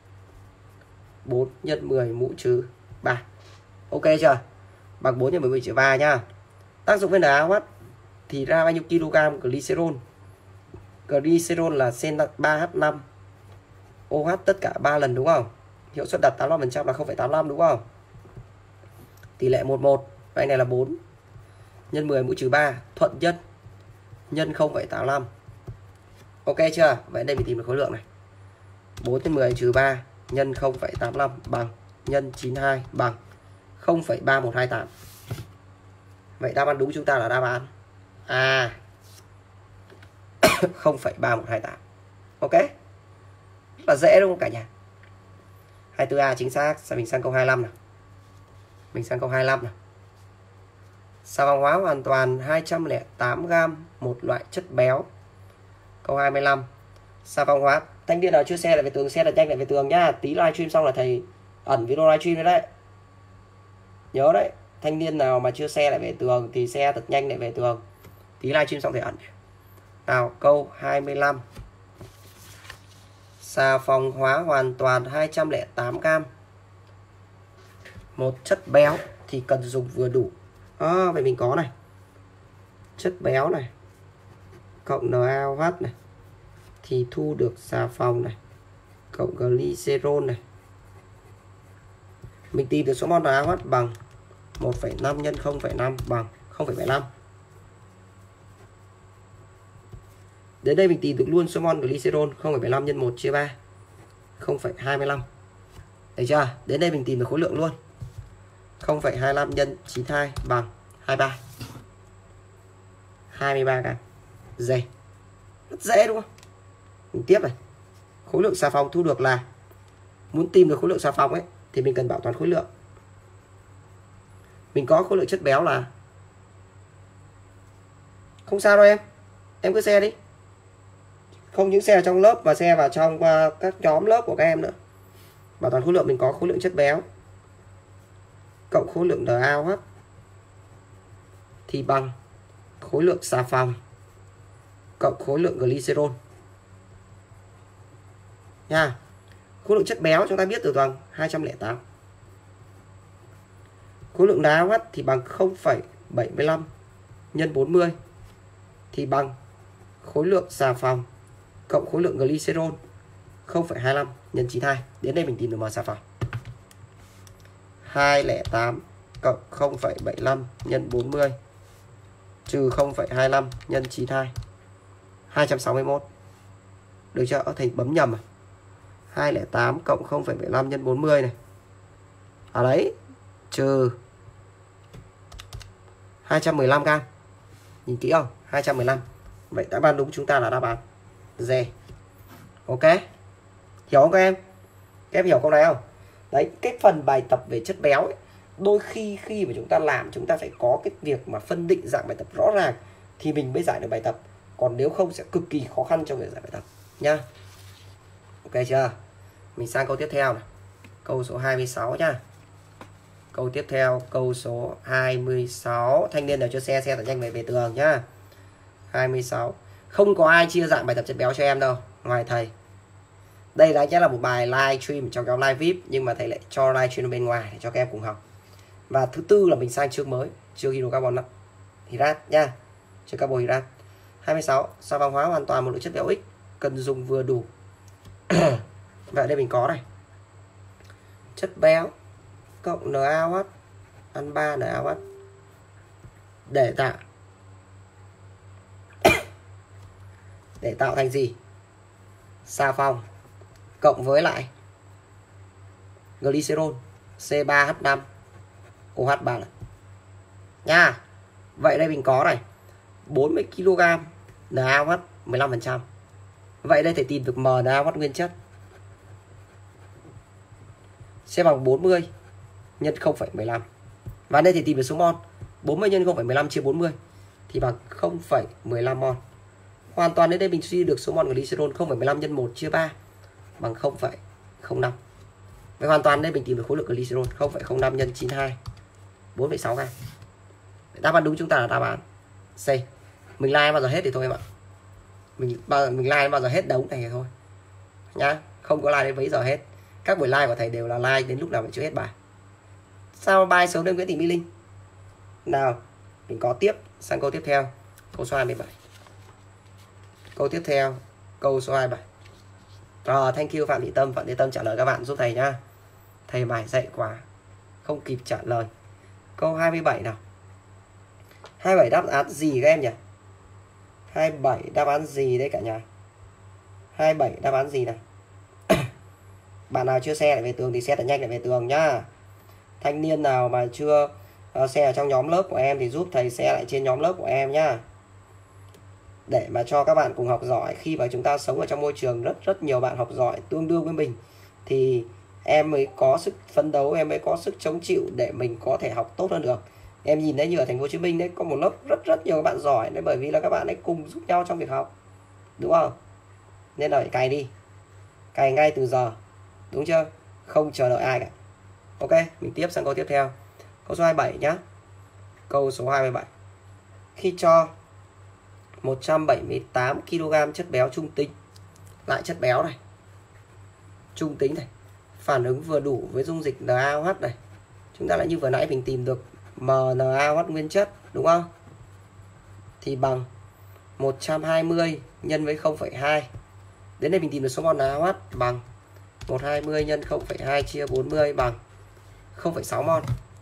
4 nhân 10 mũ trừ 3. Ok chưa? Bằng 4 nhân 10 mũ trừ 3 nhá. Tác dụng với NaOH thì ra bao nhiêu kg glycerol? Glycerol là C3H5 OH tất cả 3 lần, đúng không? Hiệu suất đạt 85% là 0,85, đúng không? Tỷ lệ 11. Vậy này là 4 nhân 10 mũ trừ 3 thuận nhân 0,85. Ok chưa? Vậy đây mình tìm được khối lượng này. 4 nhân 10 trừ 3 nhân 0,85 bằng nhân 92 bằng 0,3128. Vậy đáp án đúng chúng ta là đáp án A. 0,3128. Ok. Rất là dễ đúng không cả nhà? 24A chính xác. Mình sang câu 25 nào. Mình sang câu 25 nào. Xà phòng hóa hoàn toàn 208 g một loại chất béo. Câu 25. Xà phòng hóa. Thanh niên nào chưa share lại về tường, share là nhanh lại về tường nhá. Tí livestream xong là thầy ẩn video livestream đấy đấy. Nhớ đấy, thanh niên nào mà chưa share lại về tường thì share thật nhanh lại về tường. Tí livestream xong thầy ẩn. Nào, câu 25. Xà phòng hóa hoàn toàn 208 g một chất béo thì cần dùng vừa đủ. Vậy mình có này, chất béo này cộng NaOH này thì thu được xà phòng này cộng glycerol này. Mình tìm được số mol NaOH bằng 1,5 nhân 0,5 bằng 0,75. Đến đây mình tìm được luôn số mol glycerol 0,75 nhân 1 chia 3 0,25. Được chưa? Đến đây mình tìm được khối lượng luôn. 0,25 nhân 92 bằng 23. 23 gram. Dày. Rất dễ đúng không? Mình tiếp này. Khối lượng xà phòng thu được là, muốn tìm được khối lượng xà phòng ấy thì mình cần bảo toàn khối lượng. Mình có khối lượng chất béo là, không sao đâu em. Em cứ share đi. Không những share trong lớp mà share vào trong các nhóm lớp của các em nữa. Bảo toàn khối lượng mình có khối lượng chất béo cộng khối lượng NaOH thì bằng khối lượng xà phòng cộng khối lượng glycerol nha. Khối lượng chất béo chúng ta biết từ bằng 208. Khối lượng NaOH thì bằng 0,75 nhân 40 thì bằng khối lượng xà phòng cộng khối lượng glycerol 0,25 nhân 92. Đến đây mình tìm được M xà phòng. 208 cộng 0,75 nhân 40 trừ 0,25 nhân 92. 261. Được chưa? Thầy bấm nhầm à? 208 cộng 0,75 nhân 40 này. Đấy. Trừ 215 gram. Nhìn kỹ không? 215. Vậy đáp án đúng chúng ta là đáp án D. Ok. Hiểu không các em? Các em hiểu câu này không? Đấy, cái phần bài tập về chất béo ấy, đôi khi mà chúng ta làm, chúng ta phải có cái việc mà phân định dạng bài tập rõ ràng thì mình mới giải được bài tập. Còn nếu không sẽ cực kỳ khó khăn trong việc giải bài tập nhá. Ok chưa? Mình sang câu tiếp theo này. Câu số 26 nhá. Câu tiếp theo, câu số 26. Thanh niên nào chưa share thật nhanh về tường nhá. 26. Không có ai chia dạng bài tập chất béo cho em đâu, ngoài thầy. Đây là một bài live stream trong nhóm live VIP, nhưng mà thầy lại cho live stream bên ngoài để cho các em cùng học. Và thứ tư là mình sang chương mới, chương hydrocarbon hydrate nha. Chương carbohydrate. 26. Xà phòng hóa hoàn toàn một lượng chất béo X cần dùng vừa đủ. Vậy đây mình có này, chất béo cộng NaOH ăn 3 NaOH để tạo thành gì? Xà phòng cộng với lại glycerol C3H5 OH3 này nha. Vậy đây mình có này 40 kg NaOH 15%. Vậy đây thể tìm được MnAOH nguyên chất sẽ bằng 40 nhân 0,15. Và đây thì tìm được số mol. 40 nhân 0,15 chia 40 thì bằng 0,15 mol. Hoàn toàn đến đây mình suy được số mol của glycerol 0,15 nhân 1 chia 3 bằng 0,05. Vậy hoàn toàn đây mình tìm được khối lượng glycerol 0,05 nhân 92 4,6 gram. Đáp án đúng chúng ta là đáp án C. Mình like bao giờ hết thì thôi em ạ. Mình like bao giờ hết đống này thì thôi nhá, không có like đến mấy giờ hết. Các buổi like của thầy đều là like đến lúc nào mình chưa hết bài. Sao bài sớm đến Nguyễn Thị Mỹ Linh? Nào, mình có tiếp sang câu tiếp theo, câu số 27. Câu tiếp theo, câu số 27. Rồi, thank you Phạm Thị Tâm. Phạm Thị Tâm trả lời các bạn giúp thầy nhá. Thầy bài dạy quá, không kịp trả lời. Câu 27 nào. 27 đáp án gì các em nhỉ? 27 đáp án gì đấy cả nhà? 27 đáp án gì nào? Bạn nào chưa share lại về tường thì share thật nhanh lại về tường nhá. Thanh niên nào mà chưa share ở trong nhóm lớp của em thì giúp thầy share lại trên nhóm lớp của em nhá. Để mà cho các bạn cùng học giỏi. Khi mà chúng ta sống ở trong môi trường rất nhiều bạn học giỏi tương đương với mình thì em mới có sức phấn đấu, em mới có sức chống chịu để mình có thể học tốt hơn được. Em nhìn thấy như ở thành phố Hồ Chí Minh đấy, có một lớp rất nhiều các bạn giỏi đấy, bởi vì là các bạn ấy cùng giúp nhau trong việc học, đúng không? Nên là phải cày đi, cày ngay từ giờ, đúng chưa? Không chờ đợi ai cả. Ok, mình tiếp sang câu tiếp theo. Câu số 27 nhá. Câu số 27. Khi cho 178 kg chất béo trung tính, lại chất béo này, trung tính này, phản ứng vừa đủ với dung dịch NaOH này. Chúng ta lại như vừa nãy mình tìm được MnAOH nguyên chất, đúng không? Thì bằng 120 nhân với 0,2. Đến đây mình tìm được số mol NaOH bằng 120 nhân 0,2 chia 40 bằng 0,6 mol.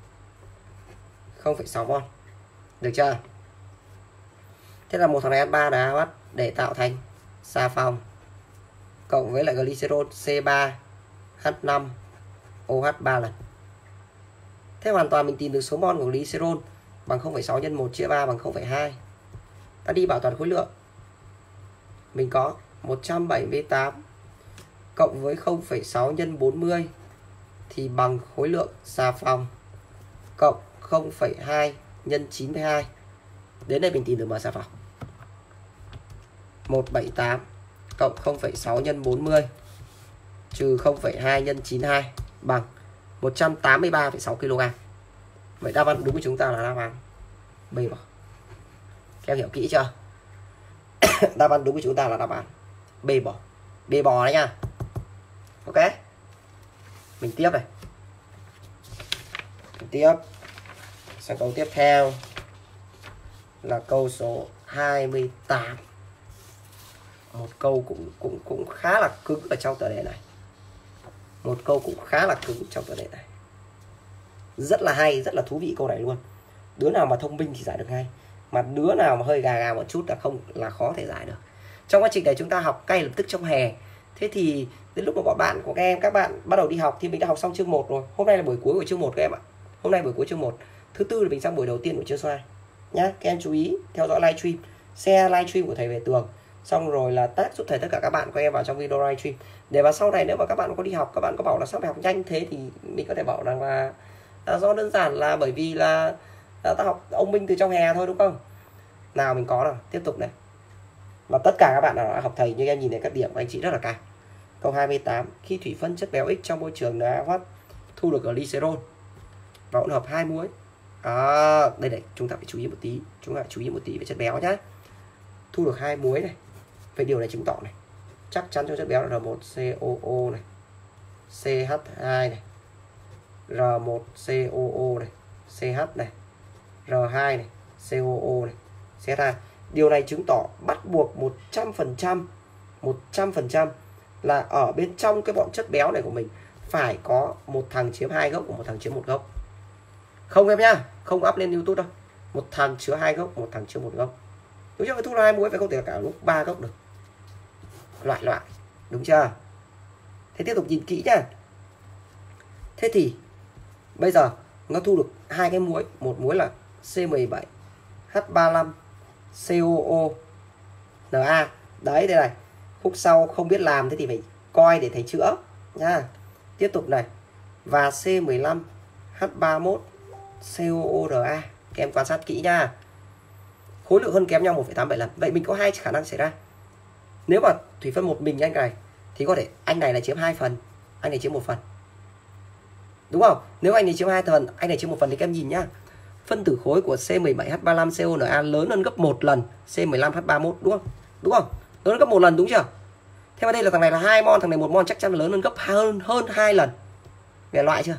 0,6 mol. Được chưa? Thế là một thằng này H3 NaOH để tạo thành xà phòng cộng với lại glycerol C3H5 OH 3 lần. Thế hoàn toàn mình tìm được số mol của glycerol bằng 0,6 nhân 1 chia 3 bằng 0,2. Ta đi bảo toàn khối lượng. Mình có 178 cộng với 0,6 nhân 40 thì bằng khối lượng xà phòng cộng 0,2 nhân 92. Đến đây mình tìm được M xà phòng. 178 cộng 0,6 nhân 40 trừ 0,2 nhân 92 bằng 183,6 kg. Vậy đáp án đúng của chúng ta là đáp án B bò. Các em hiểu kỹ chưa? Đáp án đúng của chúng ta là đáp án B bò. B bò đấy nha. Ok. Mình tiếp này. Mình tiếp. Sang câu tiếp theo là câu số 28. Một câu cũng khá là cứng ở trong tờ đề này. Một câu cũng khá là cứng trong tờ đề này. Rất là hay, rất là thú vị câu này luôn. Đứa nào mà thông minh thì giải được ngay, mà đứa nào mà hơi gà một chút là khó thể giải được. Trong quá trình này chúng ta học ngay lập tức trong hè. Thế thì đến lúc mà bọn bạn của các bạn bắt đầu đi học thì mình đã học xong chương 1 rồi. Hôm nay là buổi cuối của chương 1 các em ạ. Hôm nay buổi cuối chương 1. Thứ tư là mình sang buổi đầu tiên của chương số 2 nhá. Các em chú ý theo dõi livestream, share livestream của thầy về tường, xong rồi là tag giúp thầy tất cả các bạn của em vào trong video livestream, để mà sau này nếu mà các bạn có đi học, các bạn có bảo là sao phải học nhanh thế, thì mình có thể bảo rằng là do đơn giản là bởi vì là ta học ông Minh từ trong hè thôi, đúng không? Nào mình có nào, tiếp tục này. Và tất cả các bạn nào đã học thầy, như em nhìn thấy các điểm của anh chị rất là cao. Câu 28. Khi thủy phân chất béo X trong môi trường NaOH thu được glycerol và hỗn hợp 2 muối. Đây này, chúng ta phải chú ý một tí. Chúng ta phải chú ý một tí về chất béo nhá. Thu được 2 muối này. Vậy điều này chứng tỏ này, chắc chắn trong chất béo là R1COO này, CH2 này, R1COO này, CH này, R2 này, COO này, CH2. Điều này chứng tỏ bắt buộc 100% là ở bên trong cái bọn chất béo này của mình phải có một thằng chiếm 2 gốc và một thằng chiếm 1 gốc. Không em nhá, không up lên YouTube đâu. Một thằng chứa 2 gốc, một thằng chứa 1 gốc. Đúng chưa? Cái thuốc lá 2 muối phải không thể cả lúc 3 gốc được. Loại. Đúng chưa? Thế tiếp tục nhìn kỹ nhá. Thế thì bây giờ nó thu được 2 cái muối, một muối là C17 H35 COO Na. Đấy, đây này. Khúc sau không biết làm thế thì phải coi để thầy chữa nha. Tiếp tục này. Và C15 H31 COORA. Các em quan sát kỹ nha. Khối lượng hơn kém nhau 1,87 lần. Vậy mình có 2 khả năng xảy ra. Nếu mà thủy phân một mình anh này thì có thể anh này là chiếm 2 phần, anh này chiếm 1 phần. Đúng không? Nếu anh này chiếm 2 phần, anh này chiếm 1 phần thì các em nhìn nhá. Phân tử khối của C17H35CONa lớn hơn gấp 1 lần C15H31, đúng không? Đúng không? Lớn hơn gấp 1 lần, đúng chưa? Thế mà đây là thằng này là 2 mol, thằng này 1 mol, chắc chắn là lớn hơn gấp hơn 2 lần. Về loại chưa?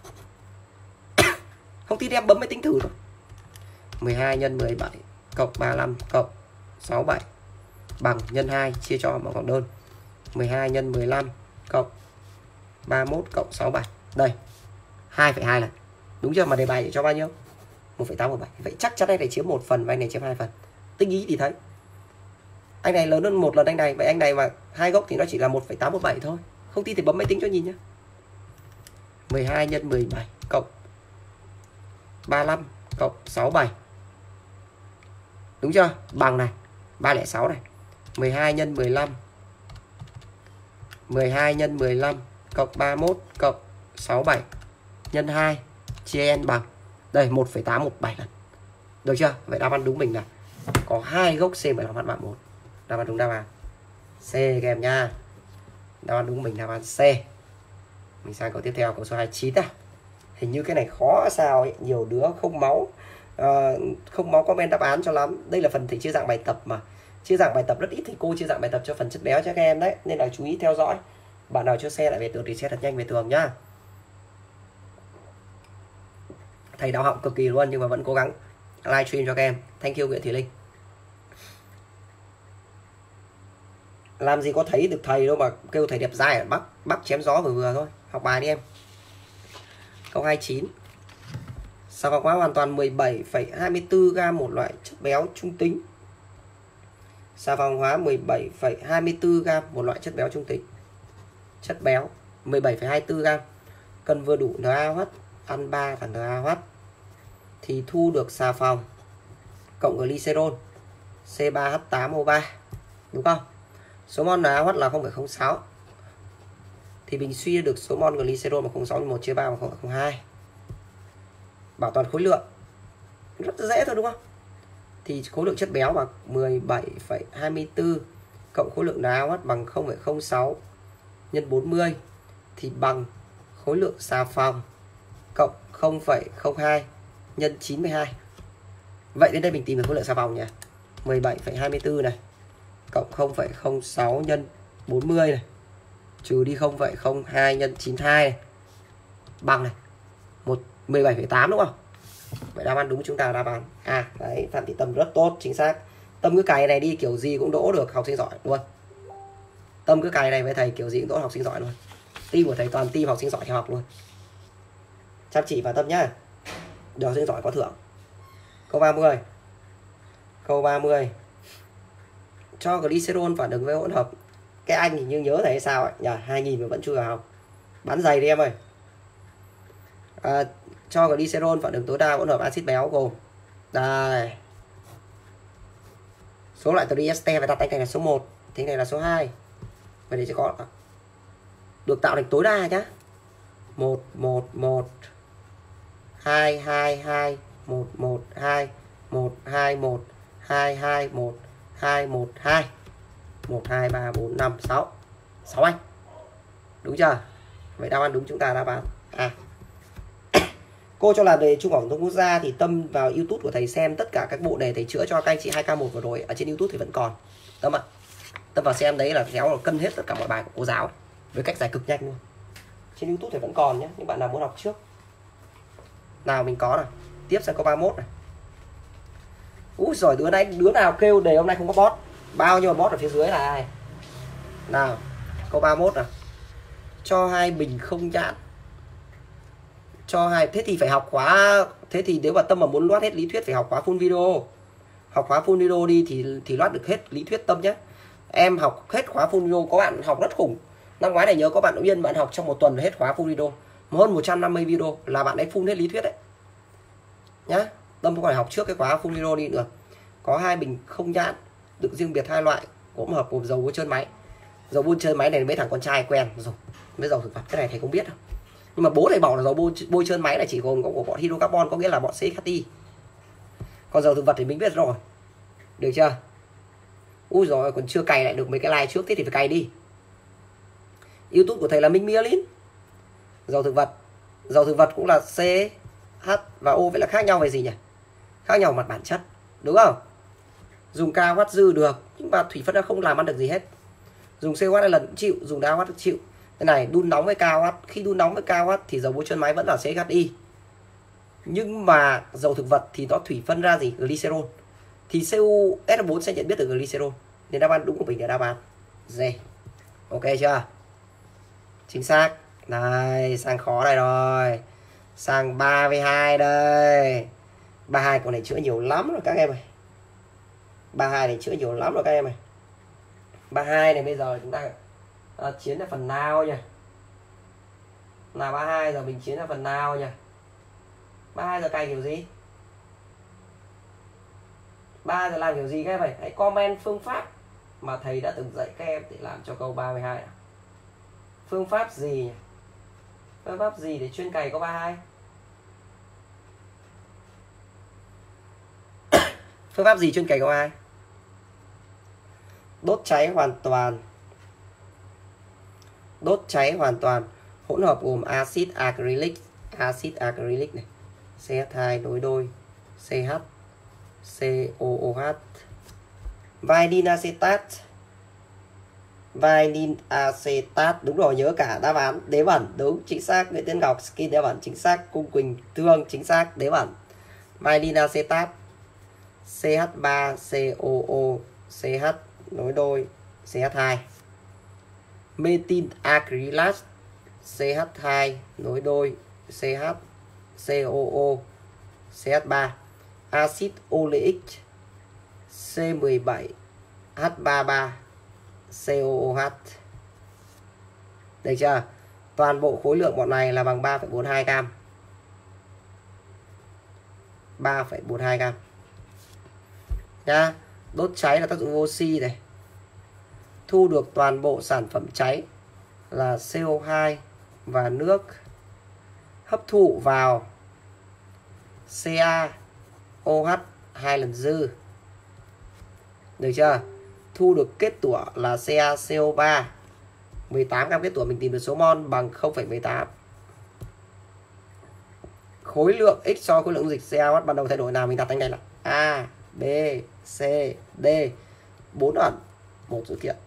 Không tin em bấm máy tính thử thôi. 12 nhân 17 cộng 35 cộng 67 bằng nhân 2 chia cho bằng khoảng đơn. 12 nhân 15 cộng 31 cộng 67. Đây. 2,2 lần. Đúng chưa? Mà đề bài cho bao nhiêu? 1,817. Vậy chắc chắn anh này chiếm 1 phần và anh này chiếm 2 phần. Tinh ý thì thấy. Anh này lớn hơn 1 lần anh này, vậy anh này mà 2 gốc thì nó chỉ là 1,817 thôi. Không tin thì bấm máy tính cho nhìn nhé. 12 nhân 17 cộng 35 cộng 67. Đúng chưa? Bằng này, 306 này. 12 nhân 15 cộng 31 cộng 67 nhân 2 chia n bằng đây 1,817 lần. Được chưa? Vậy đáp án đúng mình là có 2 gốc C15H31. Đáp án đúng đáp án C các em nha. Đáp án đúng mình đáp án C. Mình sang câu tiếp theo, câu số 29 à. Hình như cái này khó sao ấy, nhiều đứa không máu comment đáp án cho lắm. Đây là phần thầy chia dạng bài tập mà. Chia dạng bài tập rất ít thì cô chia dạng bài tập cho phần chất béo cho các em đấy, nên là chú ý theo dõi. Bạn nào chưa share lại về tường thì share thật nhanh về tường nhá. Thầy đau họng cực kỳ luôn nhưng mà vẫn cố gắng livestream cho các em. Thank you Nguyễn Thùy Linh. Làm gì có thấy được thầy đâu mà kêu thầy đẹp dai, bắt chém gió vừa thôi. Học bài đi em. Câu 29. Xà phòng hóa hoàn toàn 17,24 gam một loại chất béo trung tính. Xà phòng hóa 17,24 gam một loại chất béo trung tính. Chất béo 17,24 gam. Cần vừa đủ NaOH ăn 3 thằng NaOH thì thu được xà phòng cộng glycerol C3H8O3. Đúng không? Số mol NaOH là 0,06 thì mình suy được số mol glycerol bằng 0,6 1 chia 3 bằng 0,02. Bảo toàn khối lượng rất dễ thôi đúng không? Thì khối lượng chất béo bằng 17,24 cộng khối lượng NaOH bằng 0,06 nhân 40 thì bằng khối lượng xà phòng cộng 0,02 nhân 92. Vậy đến đây mình tìm được khối lượng xà phòng nhỉ? 17,24 này cộng 0,06 nhân 40 này trừ đi 0,02 nhân 92 này bằng này 17,8 đúng không? Vậy đáp án đúng chúng ta là đáp án A. Đấy, Phạm Thị Tâm rất tốt, chính xác. Tâm cứ cày này đi kiểu gì cũng đỗ được học sinh giỏi luôn. Tâm cứ cày này với thầy kiểu gì cũng đỗ học sinh giỏi luôn. Team của thầy toàn team học sinh giỏi theo học luôn. Chăm chỉ và Tâm nhá. Được học sinh giỏi có thưởng. Câu 30. Câu 30. Cho glycerol phản ứng với hỗn hợp. Cái anh thì như nhớ thầy hay sao ạ? Nhỉ, 2000 mà vẫn chưa vào học. Bán giày đi em ơi. Cho glycerol phản ứng tối đa hỗn hợp axit béo gồm đây. Số loại triester phải đặt anh này là số 1, thế này là số 2. Vậy để sẽ có được tạo thành tối đa nhá. 1 1 1 2 2 2 1 1 2 1 2 1 2 2 1 2 1 2 1 2 3 4 5 6. 6 anh. Đúng chưa? Vậy đáp án đúng chúng ta đáp án A. Cô cho làm đề trung học phổ thông quốc gia thì Tâm vào YouTube của thầy xem tất cả các bộ đề thầy chữa cho các anh chị 2K1 vừa rồi ở trên YouTube thì vẫn còn. Tâm ạ. Tâm vào xem đấy là khéo là cân hết tất cả mọi bài của cô giáo với cách giải cực nhanh luôn. Trên YouTube thì vẫn còn nhé, những bạn nào muốn học trước. Nào mình có này. Tiếp sang câu 31 này. Úi giời, đứa nào kêu đề hôm nay không có bot. Bao nhiêu bot ở phía dưới là ai? Nào, câu 31 này. Cho 2 bình không nhãn. cho hai. Thế thì phải học khóa, thế thì nếu mà Tâm mà muốn loát hết lý thuyết phải học khóa full video. Học khóa full video đi thì loát được hết lý thuyết Tâm nhé. Em học hết khóa full video, có bạn học rất khủng. Năm ngoái này nhớ có bạn Động Viên, bạn học trong một tuần hết khóa full video, hơn 150 video là bạn ấy full hết lý thuyết đấy nhá. Tâm không phải học trước cái khóa full video đi nữa. Có 2 bình không nhãn, đựng riêng biệt 2 loại, hỗn hợp gồm dầu bôi trơn máy. Dầu bôi trơn máy này mấy thằng con trai quen rồi, với dầu thực vật cái này thầy không biết đâu. Nhưng mà bố thầy bảo là dầu bôi trơn máy là chỉ gồm có của bọn hydrocarbon, có nghĩa là bọn CHT. Còn dầu thực vật thì mình biết rồi, được chưa? Ui rồi còn chưa cày lại được mấy cái like trước, thế thì phải cày đi. YouTube của thầy là Minh Myelin. Dầu thực vật cũng là C, H và O, vậy là khác nhau về gì nhỉ? Khác nhau mặt bản chất, đúng không? Dùng KH dư được, nhưng mà thủy phân nó không làm ăn được gì hết. Dùng COH hai lần cũng chịu, dùng DOH cũng chịu. Cái này đun nóng với KOH, khi đun nóng với KOH thì dầu bôi trơn máy vẫn là CHI. Nhưng mà dầu thực vật thì nó thủy phân ra gì? Glycerol. Thì CuSO4 sẽ nhận biết được glycerol. Nên đáp án đúng của mình là đáp án D. Ok chưa? Chính xác. Này, sang khó này rồi. Sang 32 đây. 32 con này chữa nhiều lắm rồi các em ơi. 32 này chữa nhiều lắm rồi các em ơi. 32 này bây giờ chúng ta chiến là phần nào nhỉ? Là 32 giờ mình chiến là phần nào nhỉ? 32 giờ cày kiểu gì? 3 giờ làm kiểu gì các em ơi? Hãy comment phương pháp mà thầy đã từng dạy các em để làm cho câu 32 nào. Phương pháp gì nhỉ? Phương pháp gì để chuyên cày câu 32? Phương pháp gì chuyên cày câu 2? Đốt cháy hoàn toàn. Đốt cháy hoàn toàn. Hỗn hợp gồm axit acrylic này, CH2 nối đôi CH, COOH, vinil acetat, đúng rồi, nhớ cả đáp án. Đế bẩn, đúng, chính xác. Nguyễn Tiến Ngọc, skin đế bẩn, chính xác. Cung Quỳnh Thương, chính xác, đế bẩn. Vinil acetat, CH3COO CH nối đôi CH2. Methyl acrylat, CH2 nối đôi CH, COO CH3. Acid oleic, C17 H33 COOH. Được chưa? Toàn bộ khối lượng bọn này là bằng 3,42 gram. 3,42 gram nha. Đốt cháy là tác dụng oxy này. Thu được toàn bộ sản phẩm cháy là CO2 và nước. Hấp thụ vào CaOH 2 lần dư. Được chưa? Thu được kết tủa là CaCO3 18 gram kết tủa, mình tìm được số mol bằng 0,18. Khối lượng x so khối lượng dịch CaOH ban đầu thay đổi nào, mình đặt anh đây là A, B, C, D. 4 ẩn, một dữ kiện.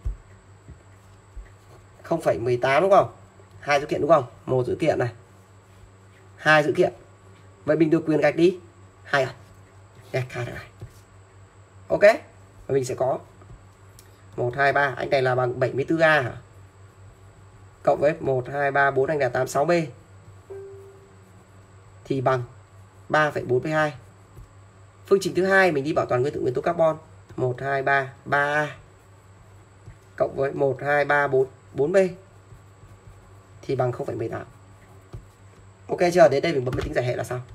0,18 đúng không? 2 dữ kiện đúng không? Một dữ kiện này. 2 dữ kiện. Vậy mình được quyền gạch đi 2 ẩn. Gạch 2 này. Ok. Và mình sẽ có 1, 2, 3. Anh này là bằng 74A hả? Cộng với 1, 2, 3, 4 anh là 86B. Thì bằng 3,42. Phương trình thứ hai mình đi bảo toàn nguyên tử nguyên tố carbon. 1, 2, 3, 3A. Cộng với 1, 2, 3, 4, 4B. Thì bằng 0,18. Ok chưa? Đến đây mình bấm máy tính giải hệ là sao?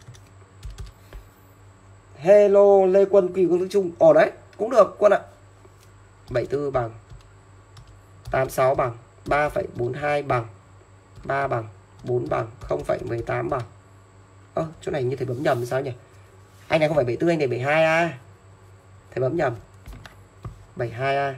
Hello Lê Quân, Kỳ Quân Đức Trung. Ồ đấy, cũng được Quân ạ. 74 bằng 86 bằng 3,42 bằng 3 bằng 4 bằng 0,18 bằng. Chỗ này như thầy bấm nhầm sao nhỉ? Anh này không phải 74, anh này 72A. Thầy bấm nhầm. 72A.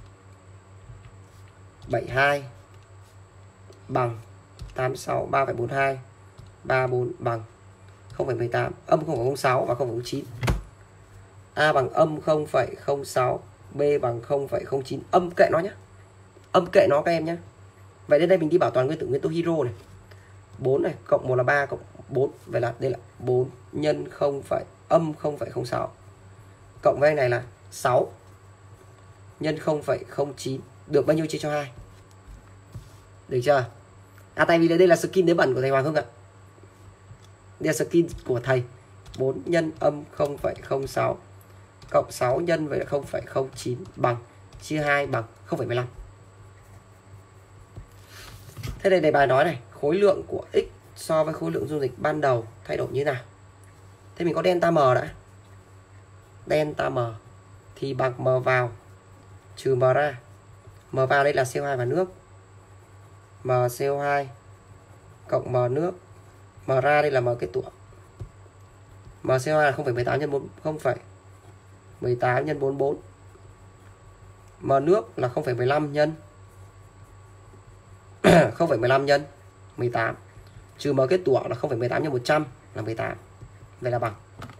72 bằng 86 3,42 34 bằng 0,18, âm 0,06 và 0,09. A bằng âm 0,06, B bằng 0,09. Âm kệ nó nhé. Âm kệ nó các em nhé. Vậy đến đây mình đi bảo toàn nguyên tử nguyên tố hydro này. 4 này, cộng 1 là 3, cộng 4. Vậy là đây là 4 nhân âm 0,06. Cộng với anh này là 6 nhân 0,09. Được bao nhiêu chia cho 2? Được chưa? Tại vì đây là skin đế bẩn của thầy Hoàng Hưng ạ. Đây là skin của thầy. 4 nhân âm 0,06 cộng 6 nhân với 0,09 bằng chia 2 bằng 0,15. Thế đây đề bài nói này, khối lượng của x so với khối lượng dung dịch ban đầu thay đổi như thế nào? Thế mình có delta m đã. Delta m thì bằng m vào trừ m ra. M vào đây là CO2 và nước. M CO2 cộng m nước. M ra đây là m kết tủa. M CO2 là 0,18 nhân 4 0,18 nhân 44. M nước là 0,15 nhân 0,15 nhân 18 trừ m kết tủa là 0,18 nhân 100 là 18. Vậy là bằng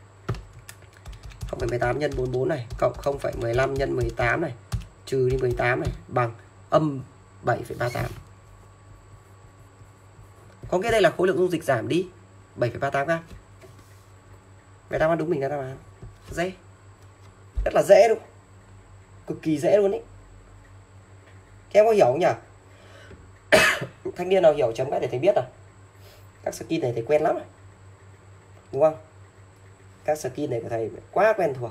0,18 nhân 44 này cộng 0,15 nhân 18 này trừ đi 18 này bằng âm 7,38. Có nghĩa đây là khối lượng dung dịch giảm đi 7,38 gram. Vậy đáp án đúng mình là đáp án dễ. Rất là dễ đúng không? Cực kỳ dễ luôn ý. Các em có hiểu không nhỉ? Thanh niên nào hiểu chấm cái để thầy biết rồi. Các skin này thầy quen lắm rồi. Đúng không? Các skin này của thầy quá quen thuộc.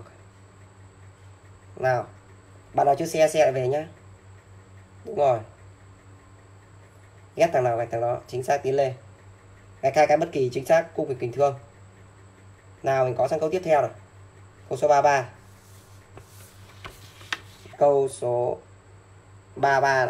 Nào, bạn nào chưa xe lại về nhá. Đúng rồi. Ghét thằng nào gạch thằng đó, chính xác tiến lên. Gạch hai cái bất kỳ chính xác cung bình thường. Nào mình có sang câu tiếp theo rồi. Câu số 33. Câu số 33 này.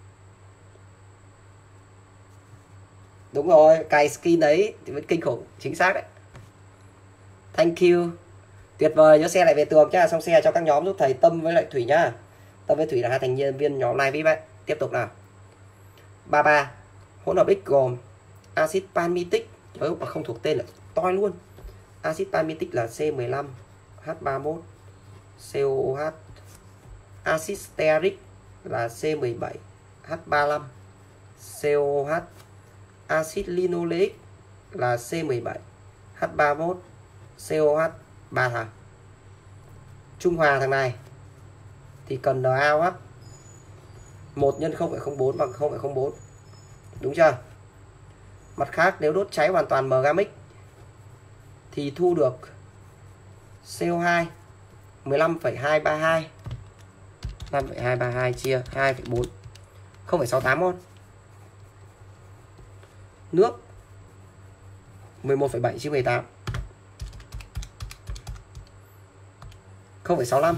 Đúng rồi, cài skin đấy thì vẫn kinh khủng, chính xác đấy. Thank you. Tuyệt vời, nhớ xe lại về tường nhá, xong xe cho các nhóm giúp thầy Tâm với lại Thủy nhá. Tâm với Thủy là hai thành viên nhóm live VIP ấy. Tiếp tục nào. 33. Hỗn hợp X gồm axit palmitic, mà không thuộc tên là toi luôn. Axit palmitic là C15H31 COOH. Axit stearic là C17H35 COOH. Axit linoleic là C17H31 COH. 3 thằng. Trung hòa thằng này thì cần NaOH 1 nhân 0,04 bằng 0,04. Đúng chưa? Mặt khác nếu đốt cháy hoàn toàn M-gam-X thì thu được CO2 15,232 5,232 chia 2,4 0,68 mol. Nước 11,7 chia 18 0,65.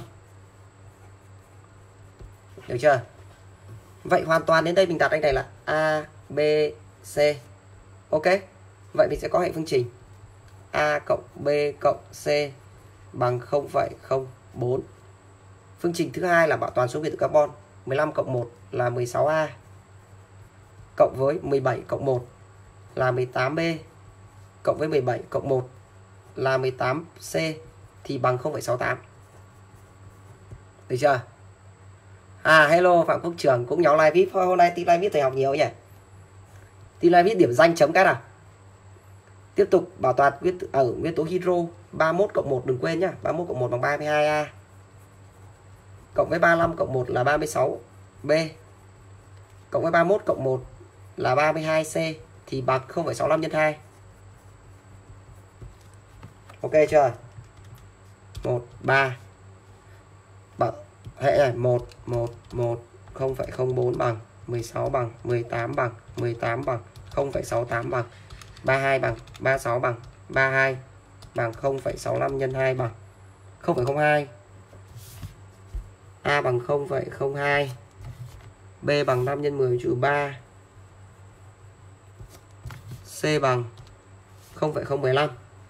Được chưa? Vậy hoàn toàn đến đây mình đặt anh này là A, B, C. Ok. Vậy mình sẽ có hệ phương trình A cộng B cộng C bằng 0,04. Phương trình thứ hai là bảo toàn số nguyên tử carbon. 15 cộng 1 là 16A. Cộng với 17 cộng 1 là 18B. Cộng với 17 cộng 1 là 18C thì bằng 0,68. Được chưa? Hello Phạm Quốc Trường cũng nhóm live VIP. Hôm nay team live VIP thầy học nhiều nhỉ. Team live VIP điểm danh chấm cái nào. Tiếp tục bảo toàn nguyên tố hydro 31 cộng 1 đừng quên nhá. 31 cộng 1 bằng 32A. Cộng với 35 cộng 1 là 36B. Cộng với 31 cộng 1 là 32C thì bằng 0,65 nhân 2. Ok chưa? 1 3. Hệ này 1 1 1 0,04 bằng 16 bằng 18 bằng 18 bằng 0,68 bằng 32 bằng 36 bằng 32 bằng 0,65 nhân 2 bằng 0,02. A bằng 0,02. B bằng 5 nhân 10 trừ 3. C bằng 0,015.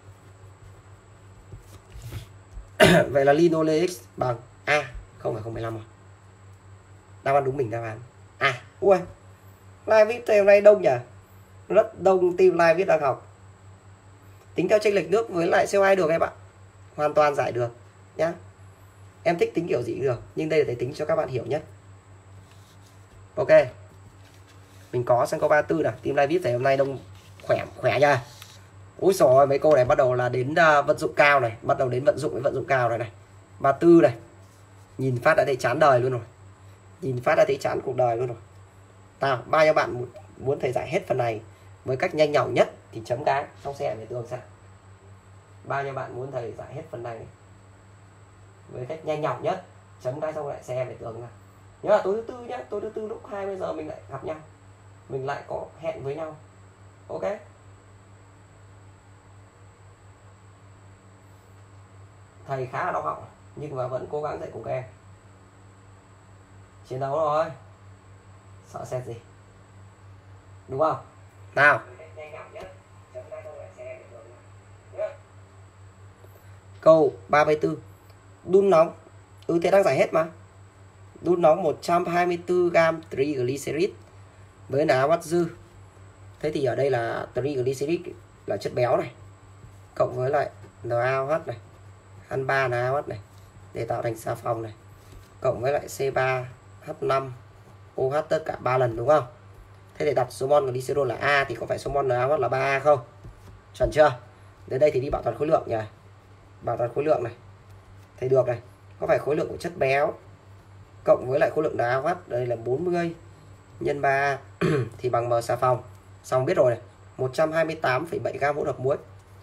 Vậy là linoleic bằng A 0,015 rồi. Đáp án đúng mình đáp án ui, live VIP ngày hôm nay đông nhỉ, rất đông team live VIP đang học. Tính theo chênh lệch nước với lại CO2 được em ạ, hoàn toàn giải được nhá. Em thích tính kiểu gì cũng được, nhưng đây là để tính cho các bạn hiểu nhất. Ok, mình có sang câu 34 này. Team live VIP ngày hôm nay đông khỏe nha. Úi xồi, mấy cô này bắt đầu là đến vận dụng cao này, bắt đầu đến vận dụng cao này này. 34 này, nhìn phát đã thấy chán đời luôn rồi, nhìn phát đã thấy chán cuộc đời luôn rồi. Nào, bao nhiêu bạn muốn thầy giải hết phần này với cách nhanh nhỏ nhất thì chấm cái xong xe về tường sao. Bao nhiêu bạn muốn thầy giải hết phần này với cách nhanh nhỏ nhất, chấm cái xong lại xe về tường ra. Nhớ là tối thứ tư nhé, tối thứ tư lúc 20 giờ mình lại gặp nhau, mình lại có hẹn với nhau. Ok, thầy khá là đau họng nhưng mà vẫn cố gắng dạy cùng các em. Chiến đấu rồi, sợ xét gì, đúng không? Nào, câu 34, đun nóng. Thế đang giải hết mà. Đun nóng 124 g triglycerid với NaOH dư. Thế thì ở đây là triglycerid là chất béo này, cộng với lại NaOH này, Han3 NaOH này để tạo thành xà phòng này, cộng với lại C3H5OH tất cả 3 lần, đúng không? Thế để đặt số mol glycerol là A thì có phải số mol NaOH là 3A không? Chuẩn chưa? Đến đây thì đi bảo toàn khối lượng nhỉ. Bảo toàn khối lượng này. Thầy được này. Có phải khối lượng của chất béo cộng với lại khối lượng NaOH, đây là 40 nhân 3 thì bằng M xà phòng. Xong biết rồi này. 128,7 gam hỗn hợp muối.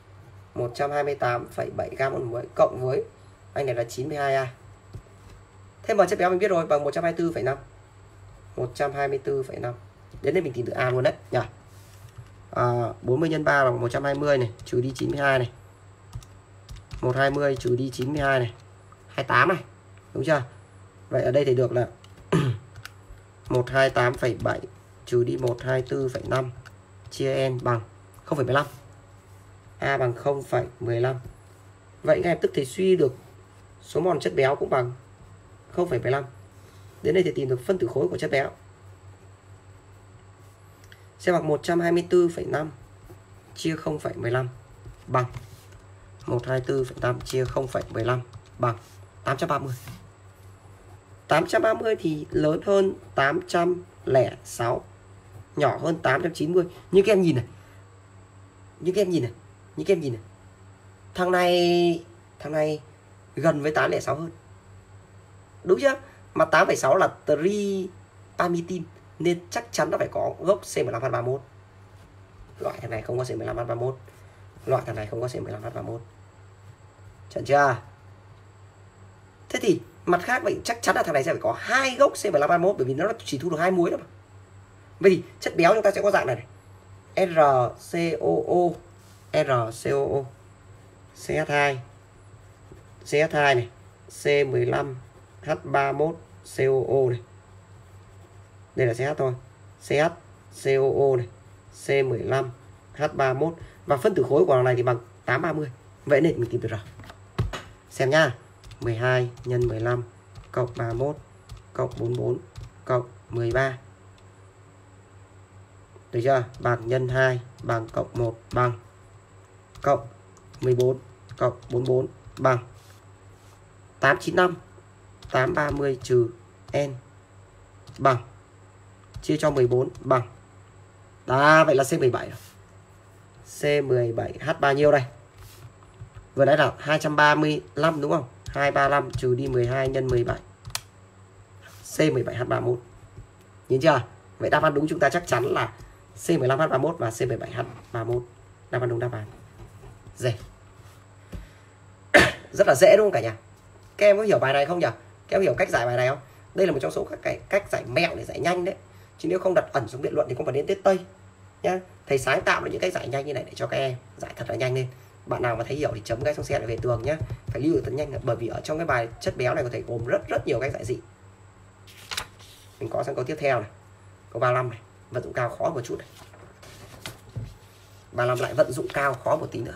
128,7 gam hỗn hợp muối cộng với anh này là 92A. Thế M chất béo mình biết rồi, bằng 124,5. 124,5. Đến đây mình tìm được A luôn đấy nhỉ. 40 nhân 3 bằng 120 này, trừ đi 92 này. 120 trừ đi 92 này, 28 này. Đúng chưa? Vậy ở đây thì được là 128,7 trừ đi 124,5 chia N bằng 0,15. A bằng 0,15. Vậy các em tức thì suy được số mol chất béo cũng bằng 0,15. Đến đây thì tìm được phân tử khối của chất béo. Sẽ bằng 124,5 chia 0,15 bằng 124,5 chia 0,15 bằng 830. 830 thì lớn hơn 806, nhỏ hơn 890. Nhưng các em nhìn này. Nhưng các em nhìn này. Thằng này gần với 806 hơn. Đúng chưa? Mà 8,6 là tripamitin nên chắc chắn nó phải có gốc C15H31. Loại thằng này không có C15H31. Loại thằng này không có C15H31. Chuẩn chưa? Thế thì mặt khác vậy chắc chắn là thằng này sẽ phải có 2 gốc C15H31 bởi vì nó chỉ thu được 2 muối thôi mà. Vậy thì chất béo chúng ta sẽ có dạng này, RCOO, RCOO, CH2, CH2 này, C15H31, COO này. Đây là CH thôi. CH, COO này, C15H31 và phân tử khối của thằng này thì bằng 830. Vậy nên mình tìm được rồi. Xem nhá. 12 nhân 15 cộng 31 cộng 44 cộng 13. Được chưa? Bằng nhân 2 bằng cộng 1 bằng cộng 14 cộng 44 bằng 895. 830 trừ N bằng chia cho 14 bằng. Vậy là C17 rồi. C17H bao nhiêu đây? Vừa nãy là 235 đúng không? 235 trừ đi 12 nhân 17. C17H31. Nhìn chưa? Vậy đáp án đúng chúng ta chắc chắn là C15H31 và C17H31. Đáp án đúng đáp án. Dễ. Rất là dễ đúng không cả nhà? Các em có hiểu bài này không nhỉ? Các em hiểu cách giải bài này không? Đây là một trong số các cái cách giải mẹo để giải nhanh đấy. Chứ nếu không đặt ẩn xuống biện luận thì không phải đến Tết Tây nhá. Thầy sáng tạo được những cách giải nhanh như này để cho các em giải thật là nhanh lên. Bạn nào mà thấy hiểu thì chấm cái xong xe lại về tường nhé. Phải lưu được thật nhanh bởi vì ở trong cái bài chất béo này có thể gồm rất nhiều cách giải dị. Mình có sang câu tiếp theo này. Câu 35 này, vận dụng cao khó một chút này. 35 lại vận dụng cao khó một tí nữa.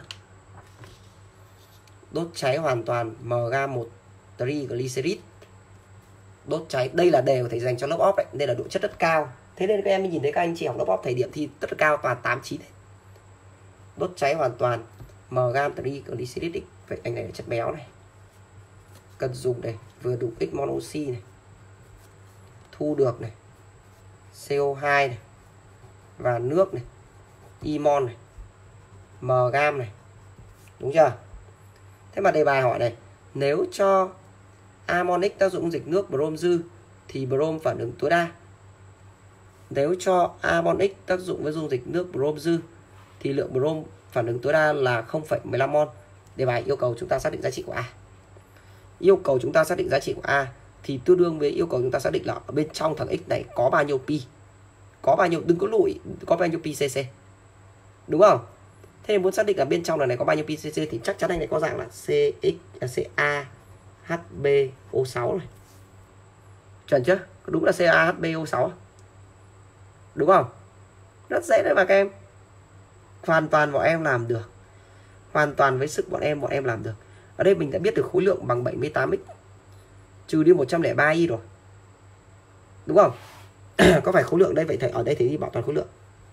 Đốt cháy hoàn toàn mg1 triglycerid. Đốt cháy, đây là đề của thầy dành cho lớp off đấy, đây là độ chất rất cao. Thế nên các em mới nhìn thấy các anh chị học lớp off thầy điểm thi rất cao toàn 89 đấy. Đốt cháy hoàn toàn mg triglycerid. Vậy anh này là chất béo này. Cần dùng này, vừa đủ x mol oxy này. Thu được này. CO2 này. Và nước này. Imon này. Mg này. Đúng chưa? Thế mà đề bài hỏi này, nếu cho amonic tác dụng dịch nước brom dư thì brom phản ứng tối đa. Nếu cho argon X tác dụng với dung dịch nước brom dư thì lượng brom phản ứng tối đa là 0,15 mol. Đề bài yêu cầu chúng ta xác định giá trị của A. Yêu cầu chúng ta xác định giá trị của A thì tương đương với yêu cầu chúng ta xác định là ở bên trong thằng X này có bao nhiêu pi. Có bao nhiêu, đừng có lụi, có bao nhiêu pi cc. Đúng không? Thế nên muốn xác định ở bên trong này có bao nhiêu pi cc thì chắc chắn anh này có dạng là CaHbO6 này. Chuẩn chưa? Đúng là CaHbO6. Đúng không? Rất dễ đấy mà các em. Hoàn toàn bọn em làm được. Hoàn toàn với sức bọn em làm được. Ở đây mình đã biết được khối lượng bằng 78x trừ đi 103y rồi. Đúng không? Có phải khối lượng đây, vậy thầy ở đây thì đi bảo toàn khối lượng.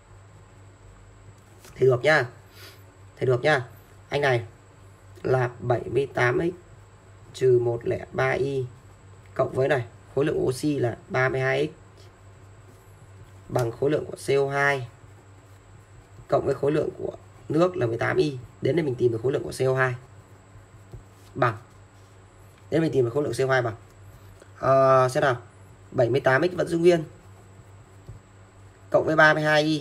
Thì được nha. Thì được nha. Anh này là 78x trừ 103y cộng với này, khối lượng oxy là 32x bằng khối lượng của CO2 cộng với khối lượng của nước là 18y. Đến đây mình tìm được khối lượng của CO2 bằng. Đến mình tìm được khối lượng CO2 bằng. Xem nào. 78x vẫn giữ nguyên cộng với 32y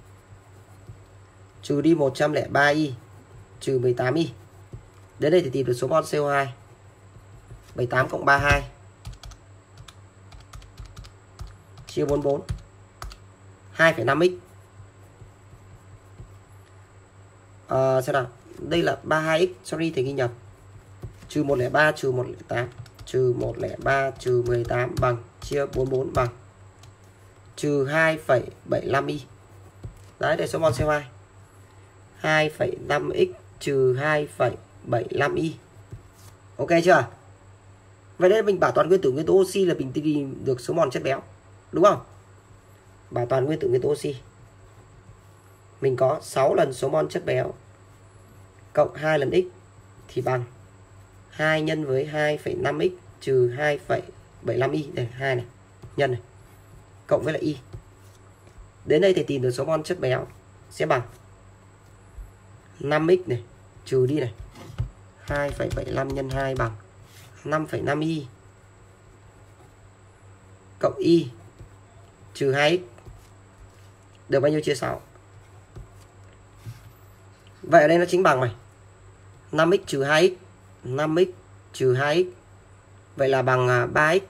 trừ đi 103y trừ 18y. Đến đây thì tìm được số mol CO2. 78 cộng 32 chia 44 2,5x. Xem nào. Đây là 32x, sorry thầy ghi nhầm. Trừ 103 trừ 108 trừ 103 trừ 18 bằng chia 44 bằng trừ 2,75y. Đấy, đây số mol CO2. 2,5x trừ 2,75y. Ok chưa? Vậy nên mình bảo toàn nguyên tử nguyên tố oxy là mình tìm được số mol chất béo. Đúng không? Bảo toàn nguyên tử nguyên tố oxy. Mình có 6 lần số mol chất béo cộng 2 lần x thì bằng 2 nhân với 2,5x trừ 2,75y. Đây, 2 này. Nhân này. Cộng với lại y. Đến đây thì tìm được số mol chất béo sẽ bằng 5x này trừ đi này 2,75 nhân 2 bằng 5,5y cộng y trừ 2x được bao nhiêu chia 6. Vậy ở đây nó chính bằng này 5x trừ 2x, 5x trừ 2x. Vậy là bằng 3x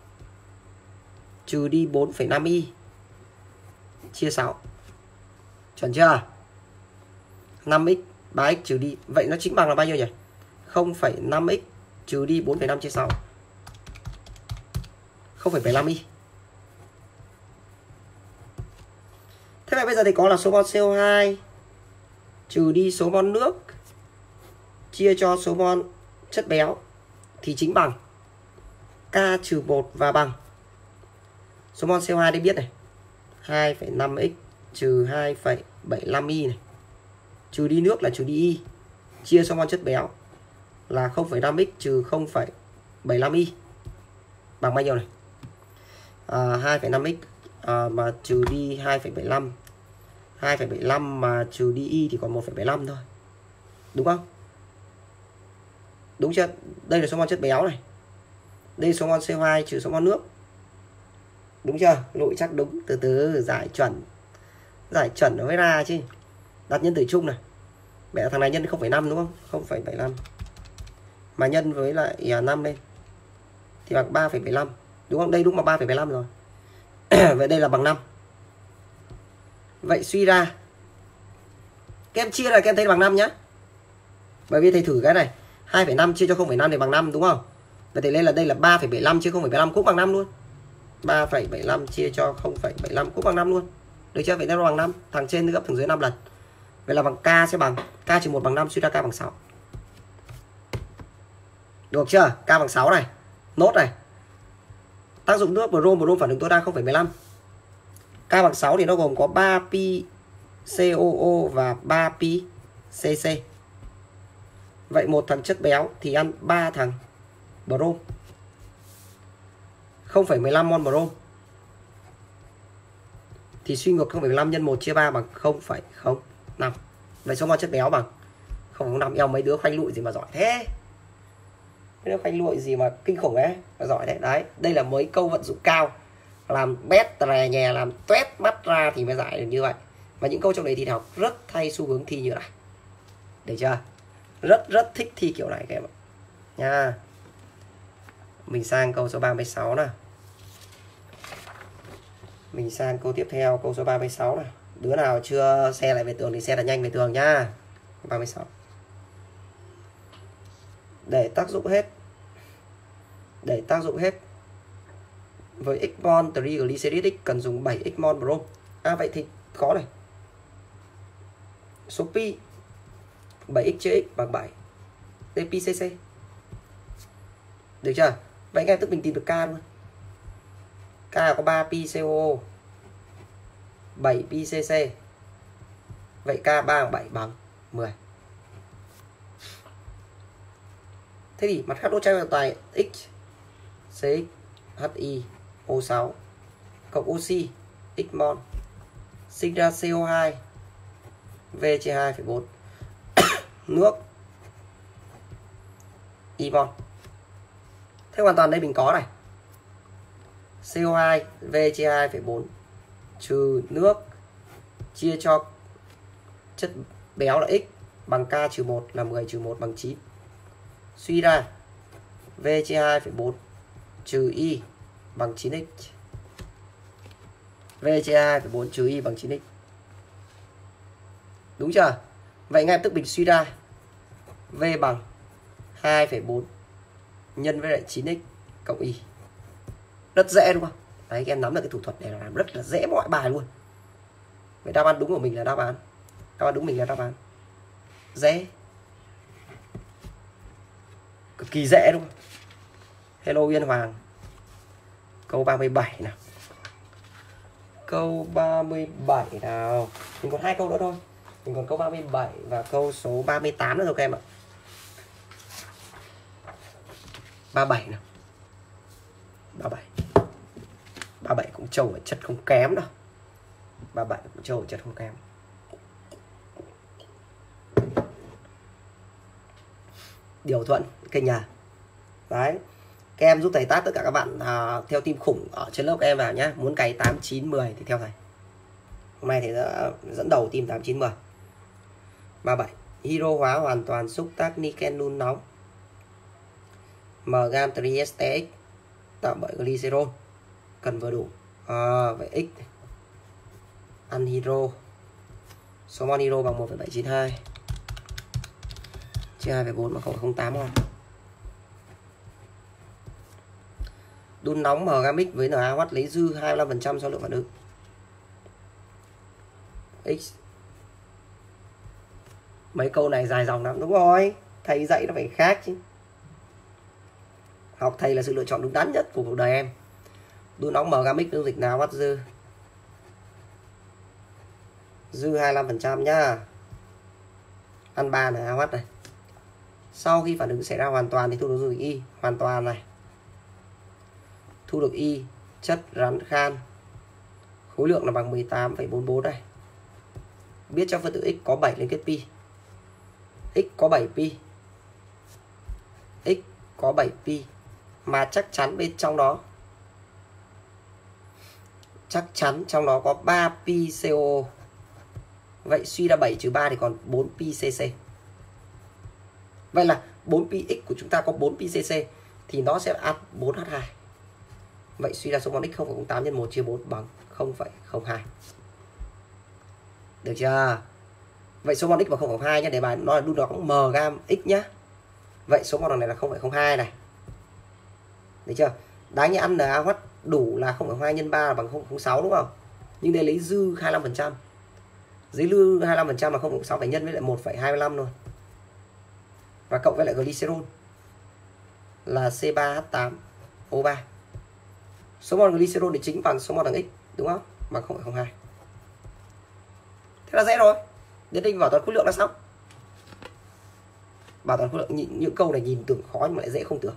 trừ đi 4,5y chia 6. Chuẩn chưa? 5x 3x trừ đi. Vậy nó chính bằng là bao nhiêu nhỉ? 0,5x trừ đi 4,5 chia 6. 0,75y. Thế vậy bây giờ thì có là số mol CO2 trừ đi số mol nước chia cho số mol chất béo thì chính bằng K trừ 1 và bằng số mol CO2 đây biết này 2,5x trừ 2,75y này trừ đi nước là trừ đi y chia số mol chất béo là 0,5x trừ 0,75y bằng bao nhiêu này? 2,5x mà trừ đi 2,75. 2,75 mà trừ đi y thì còn 1,75 thôi. Đúng không? Đúng chưa? Đây là số mol chất béo này. Đây là số mol CO2 trừ số mol nước. Đúng chưa? Lụi chắc đúng. Từ từ giải chuẩn. Giải chuẩn nó mới ra chứ. Đặt nhân tử chung này. Mẹ thằng này nhân 0,5 đúng không? 0,75 mà nhân với lại 5 lên thì bằng 3,75. Đúng không? Đây đúng là 3,75 rồi. Vậy đây là bằng 5. Vậy suy ra các em chia là các em thấy bằng 5 nhá. Bởi vì thầy thử cái này 2,5 chia cho 0,5 thì bằng 5 đúng không? Vậy thì lên là đây là 3,75 chia 0,75 cũng bằng 5 luôn. 3,75 chia cho 0,75 cũng bằng 5 luôn. Được chưa? Vậy nó bằng 5. Thằng trên gấp thằng dưới 5 lần. Vậy là bằng K sẽ bằng K trừ 1 bằng 5, suy ra K bằng 6. Được chưa? K bằng 6 này. Nốt này. Tác dụng nước brom phản ứng tối đa 0,15. K bằng 6 thì nó gồm có 3 pi COO và 3 pi CC. Vậy một thằng chất béo thì ăn 3 thằng brom. 0,15 mol brom. Thì suy ngược 0,15 nhân 1 chia 3 bằng 0,05. Vậy số mol chất béo bằng 0,05. Eo mấy đứa khoanh lụi gì mà giỏi thế. Mấy đứa khoanh lụi gì mà kinh khủng ấy, mà giỏi thế. Đấy, đây là mấy câu vận dụng cao làm bét tè nhè, làm toét mắt ra thì mới giải được như vậy. Và những câu trong đấy thì học rất hay xu hướng thi như này, được chưa? Rất thích thi kiểu này các em ạ nha. Mình sang câu số 36 nào. Mình sang câu tiếp theo, câu số 36 nào. Đứa nào chưa xe lại về tường thì xe là nhanh về tường nhá. 36. Để tác dụng hết với x mol triglycerid X cần dùng 7 x mol brom. Vậy thì khó này. Số pi 7x chia x bằng 7. Đây pi cc. Được chưa? Vậy ngay tức mình tìm được K luôn. K có 3 pi CO, 7 pi cc. Vậy K 3 bằng 7 bằng 10. Thế thì mặt khác đốt cháy hoàn toàn X CX HI O6 cộng oxy X mol sinh ra CO2 V chia 2,4 nước Y mol. Thế hoàn toàn đây mình có này, CO2 V chia 2,4 trừ nước chia cho chất béo là X bằng K trừ 1 là 10 trừ 1 bằng 9. Suy ra V chia 2,4 trừ Y bằng 9x. V chia 2,4 trừ Y bằng 9x. Đúng chưa? Vậy ngay lập tức mình suy ra V bằng 2,4 nhân với lại 9x cộng Y. Rất dễ đúng không? Đấy, các em nắm được cái thủ thuật này là làm rất là dễ mọi bài luôn. Vậy đáp án đúng của mình là đáp án. Đáp án đúng mình là đáp án. Dễ. Cực kỳ dễ đúng không? Hello Yên Hoàng. Câu 37 nào. Câu 37 nào. Mình còn 2 câu nữa thôi. Mình còn câu 37 và câu số 38 nữa rồi các em ạ. 37 nào. 37 cũng trâu ở chất không kém đâu. 37 cũng trâu ở chất không kém. Điều thuận kênh nhà. Đấy. Các em giúp thầy tát tất cả các bạn theo team khủng ở trên lớp các em vào nhé. Muốn cày 8, 9, 10 thì theo thầy. Hôm nay thầy đã dẫn đầu team 8, 9, 10. 37. Hydro hóa hoàn toàn xúc tác niken đun nóng mgam triestex tạo bởi glycerol cần vừa đủ. Vậy x anhydro số mol hydro bằng 1,792 chia 2,4 bằng 0,08 mol. Đun nóng mgam x với NaOH lấy dư 25% số lượng phản ứng. X. Mấy câu này dài dòng lắm. Đúng rồi, thầy dạy nó phải khác chứ. Học thầy là sự lựa chọn đúng đắn nhất của cuộc đời em. Đun nóng mgam x dung dịch NaOH dư 25% nhá. Ăn 3 NaOH này. Sau khi phản ứng xảy ra hoàn toàn thì thu được dung dịch Y hoàn toàn này. Thu được Y chất rắn khan. Khối lượng là bằng 18,44 này. Biết trong phân tử X có 7 liên kết pi. X có 7 pi. X có 7 pi. Mà chắc chắn bên trong đó, chắc chắn trong đó có 3 pi CO. Vậy suy ra 7 trừ 3 thì còn 4 pi CC. Vậy là 4 pi X của chúng ta có 4 pi CC thì nó sẽ ăn 4H2. Vậy suy ra số mol X 0,08 nhân 1 chia 4 bằng 0,02. Được chưa? Vậy số mol X bằng 0,02 nhé. Đề bài nó là đun nóng mgam X nhá. Vậy số mol này là 0,02 này. Được chưa? Đáng như ăn NaOH đủ là 0,2 nhân 3 là bằng 0,06 đúng không? Nhưng đây lấy dư 25%. Dưới dư 25% là 0,6 phải nhân với lại 1,25 thôi. Và cộng với lại glycerol là C3H8O3. Số mol glycerol thì chính bằng số mol thằng X đúng không? Bằng 0,02. Thế là dễ rồi. Đến đây bảo toán khối lượng là xong. Bảo toán khối lượng, những câu này nhìn tưởng khó nhưng mà lại dễ không tưởng.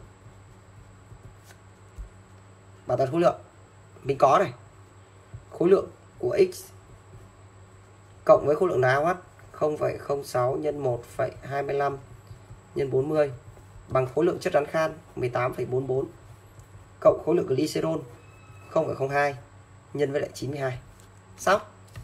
Bảo toán khối lượng mình có này, khối lượng của X cộng với khối lượng NaOH 0,06 nhân 1,25 nhân 40 bằng khối lượng chất rắn khan 18,44 cộng khối lượng glycerol 0,02 nhân với lại 92. Xong.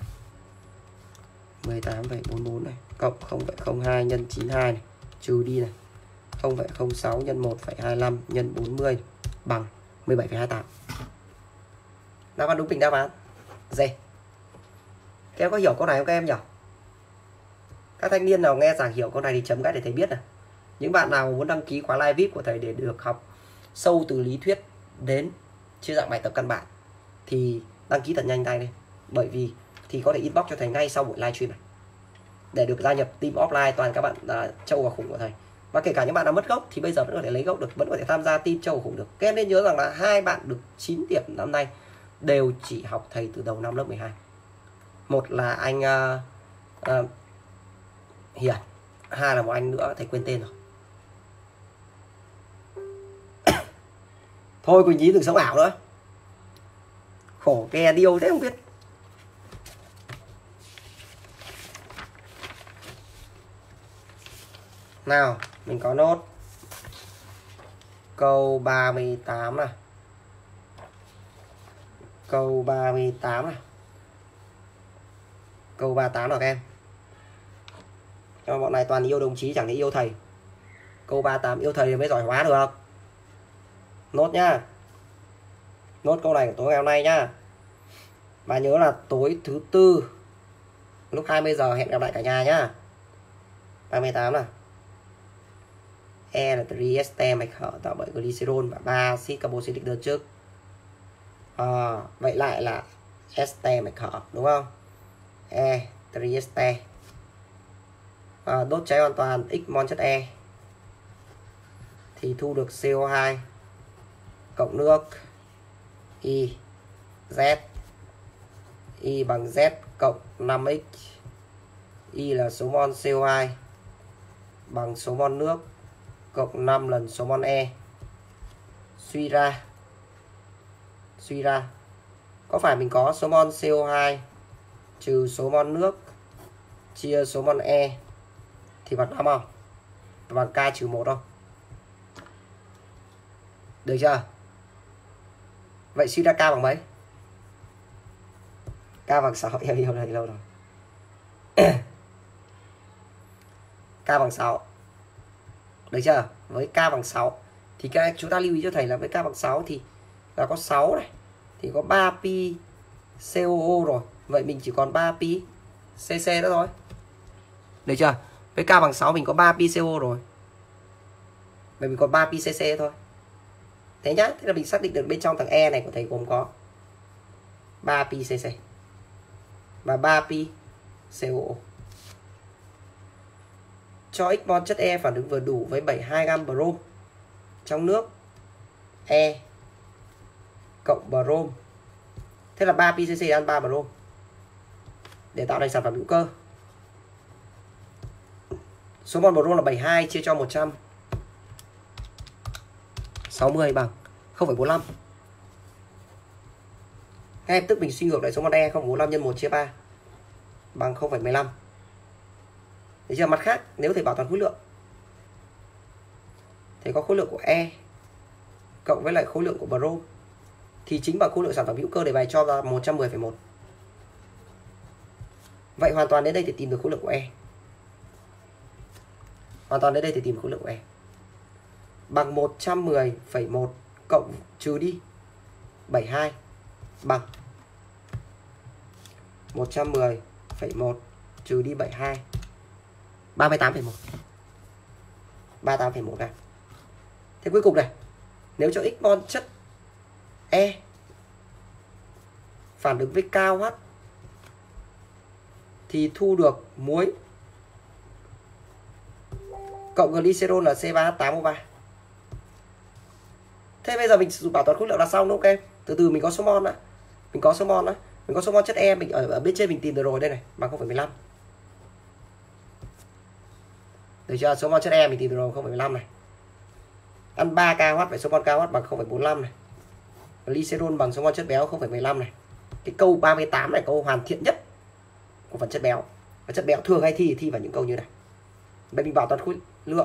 18,44 này cộng 0,02 nhân 92 này, trừ đi này 0,06 nhân 1,25 nhân 40 này, bằng 17,28. Đáp án đúng bình đáp án D. Các em có hiểu câu này không các em nhỉ? Các thanh niên nào nghe giảng hiểu câu này thì chấm cái để thầy biết này. Những bạn nào muốn đăng ký khóa live VIP của thầy để được học sâu từ lý thuyết đến chia dạng bài tập căn bản thì đăng ký thật nhanh tay đi. Bởi vì thì có thể inbox cho thầy ngay sau buổi live stream này để được gia nhập team offline toàn các bạn Châu và Khủng của thầy. Và kể cả những bạn nào mất gốc thì bây giờ vẫn có thể lấy gốc được, vẫn có thể tham gia team Châu và Khủng được. Các em nên nhớ rằng là 2 bạn được 9 điểm năm nay đều chỉ học thầy từ đầu năm lớp 12. Một là anh Hiển, 2 là một anh nữa thầy quên tên rồi. Thôi Quỳnh Nhí đừng sống ảo nữa. Khổ kè điêu thế không biết. Nào, mình có nốt câu 38 này. Câu 38 này. Câu 38 nào các em. Cho bọn này toàn yêu đồng chí chẳng thể yêu thầy. Câu 38 yêu thầy mới giỏi hóa được. Nốt nhá. Nốt câu này của tối ngày hôm nay nhá. Và nhớ là tối thứ Tư lúc 20 giờ hẹn gặp lại cả nhà nhá. 38 nào. E là trieste mạch hở tạo bởi glycerol và 3 axit carboxylic đơn trước. Vậy lại là este mạch hở đúng không? E trieste. Đốt cháy hoàn toàn x mol chất E thì thu được CO2 cộng nước Y Z. Y bằng Z cộng 5x. Y là số mol CO2 bằng số mol nước cộng 5 lần số mol E. Suy ra có phải mình có số mol CO2 trừ số mol nước chia số mol E thì bằng 5 không? Bằng K trừ 1 không? Được chưa? Vậy suy ra K bằng mấy? K bằng 6. Yêu này lâu rồi. K bằng 6. Được chưa? Với K bằng 6 thì chúng ta lưu ý cho thầy là với K bằng 6 thì là có 6 này thì có 3 pi COO rồi. Vậy mình chỉ còn 3 pi CC nữa thôi. Được chưa? Với K bằng 6 mình có 3 pi CO rồi. Vậy mình còn 3 pi CC thôi. Thế nhá, thế là mình xác định được bên trong thằng E này của thầy gồm có 3 pi CC và 3 pi COO. Cho x mol chất E phản ứng vừa đủ với 72 gam brom trong nước E cộng brom. Thế là 3 pi CC ăn 3 brom để tạo thành sản phẩm hữu cơ. Số mol brom là 72 chia cho 160 bằng 0,45. Các em tức mình suy ngược lại số mol E 0,45 nhân 1 chia 3 bằng 0,15. Thế chưa? Mặt khác nếu thầy bảo toàn khối lượng thì có khối lượng của E cộng với lại khối lượng của brom thì chính bằng khối lượng sản phẩm hữu cơ để bài cho ra 110,1. Vậy hoàn toàn đến đây thì tìm được khối lượng của E. Hoàn toàn đến đây thì tìm khối lượng của E bằng 110,1 cộng trừ đi 72 bằng 110,1 trừ đi 72 38,1. 38,1 này. Thế cuối cùng này, nếu cho x mol chất E phản ứng với KOH thì thu được muối cộng glycerol là C3H8O3. Thế bây giờ mình sử dụng bảo toàn khối lượng là xong đúng không em? Từ từ mình có số mol đã. Mình có số mol chất E mình ở bên trên mình tìm được rồi đây này, bằng 0,15. Được chưa? Số mol chất E mình tìm được rồi 0,15 này. Ăn 3 KH vậy số mol KH bằng 0,45 này. Glycerol bằng số mol chất béo 0,15 này. Cái câu 38 này câu hoàn thiện nhất của phần chất béo. Và chất béo thường hay thi vào những câu như này. Vậy mình bảo toàn khối lượng.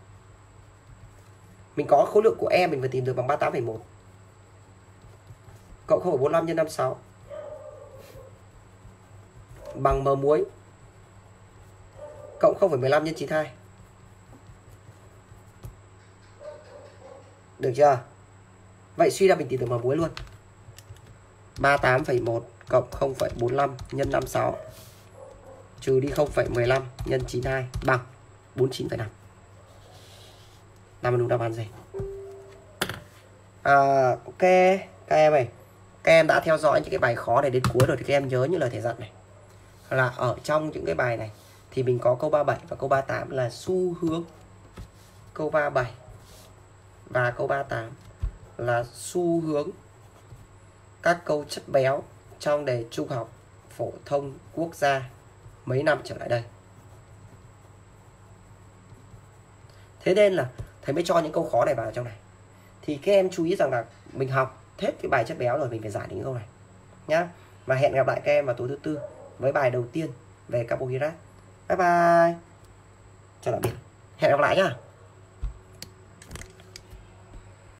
Mình có khối lượng của E mình phải tìm được bằng 38,1 cộng 0,45 nhân 56 bằng m muối cộng 0,15 nhân 92. Được chưa? Vậy suy ra mình tìm được m muối luôn. 38,1 cộng 0,45 nhân 56 trừ đi 0,15 nhân 92 bằng 49,5. Làm đúng đáp án gì? Ok các em ơi, các em đã theo dõi những cái bài khó này đến cuối rồi thì các em nhớ những lời thầy dặn này, là ở trong những cái bài này thì mình có câu 37 và câu 38 là xu hướng. Câu 37 và câu 38 là xu hướng các câu chất béo trong đề trung học phổ thông quốc gia mấy năm trở lại đây. Thế nên là thầy mới cho những câu khó này vào trong này. Thì các em chú ý rằng là mình học hết cái bài chất béo rồi, mình phải giải những câu này nhá. Và hẹn gặp lại các em vào tối thứ tư với bài đầu tiên về carbohydrate. Bye bye. Chào tạm biệt. Hẹn gặp lại nhá.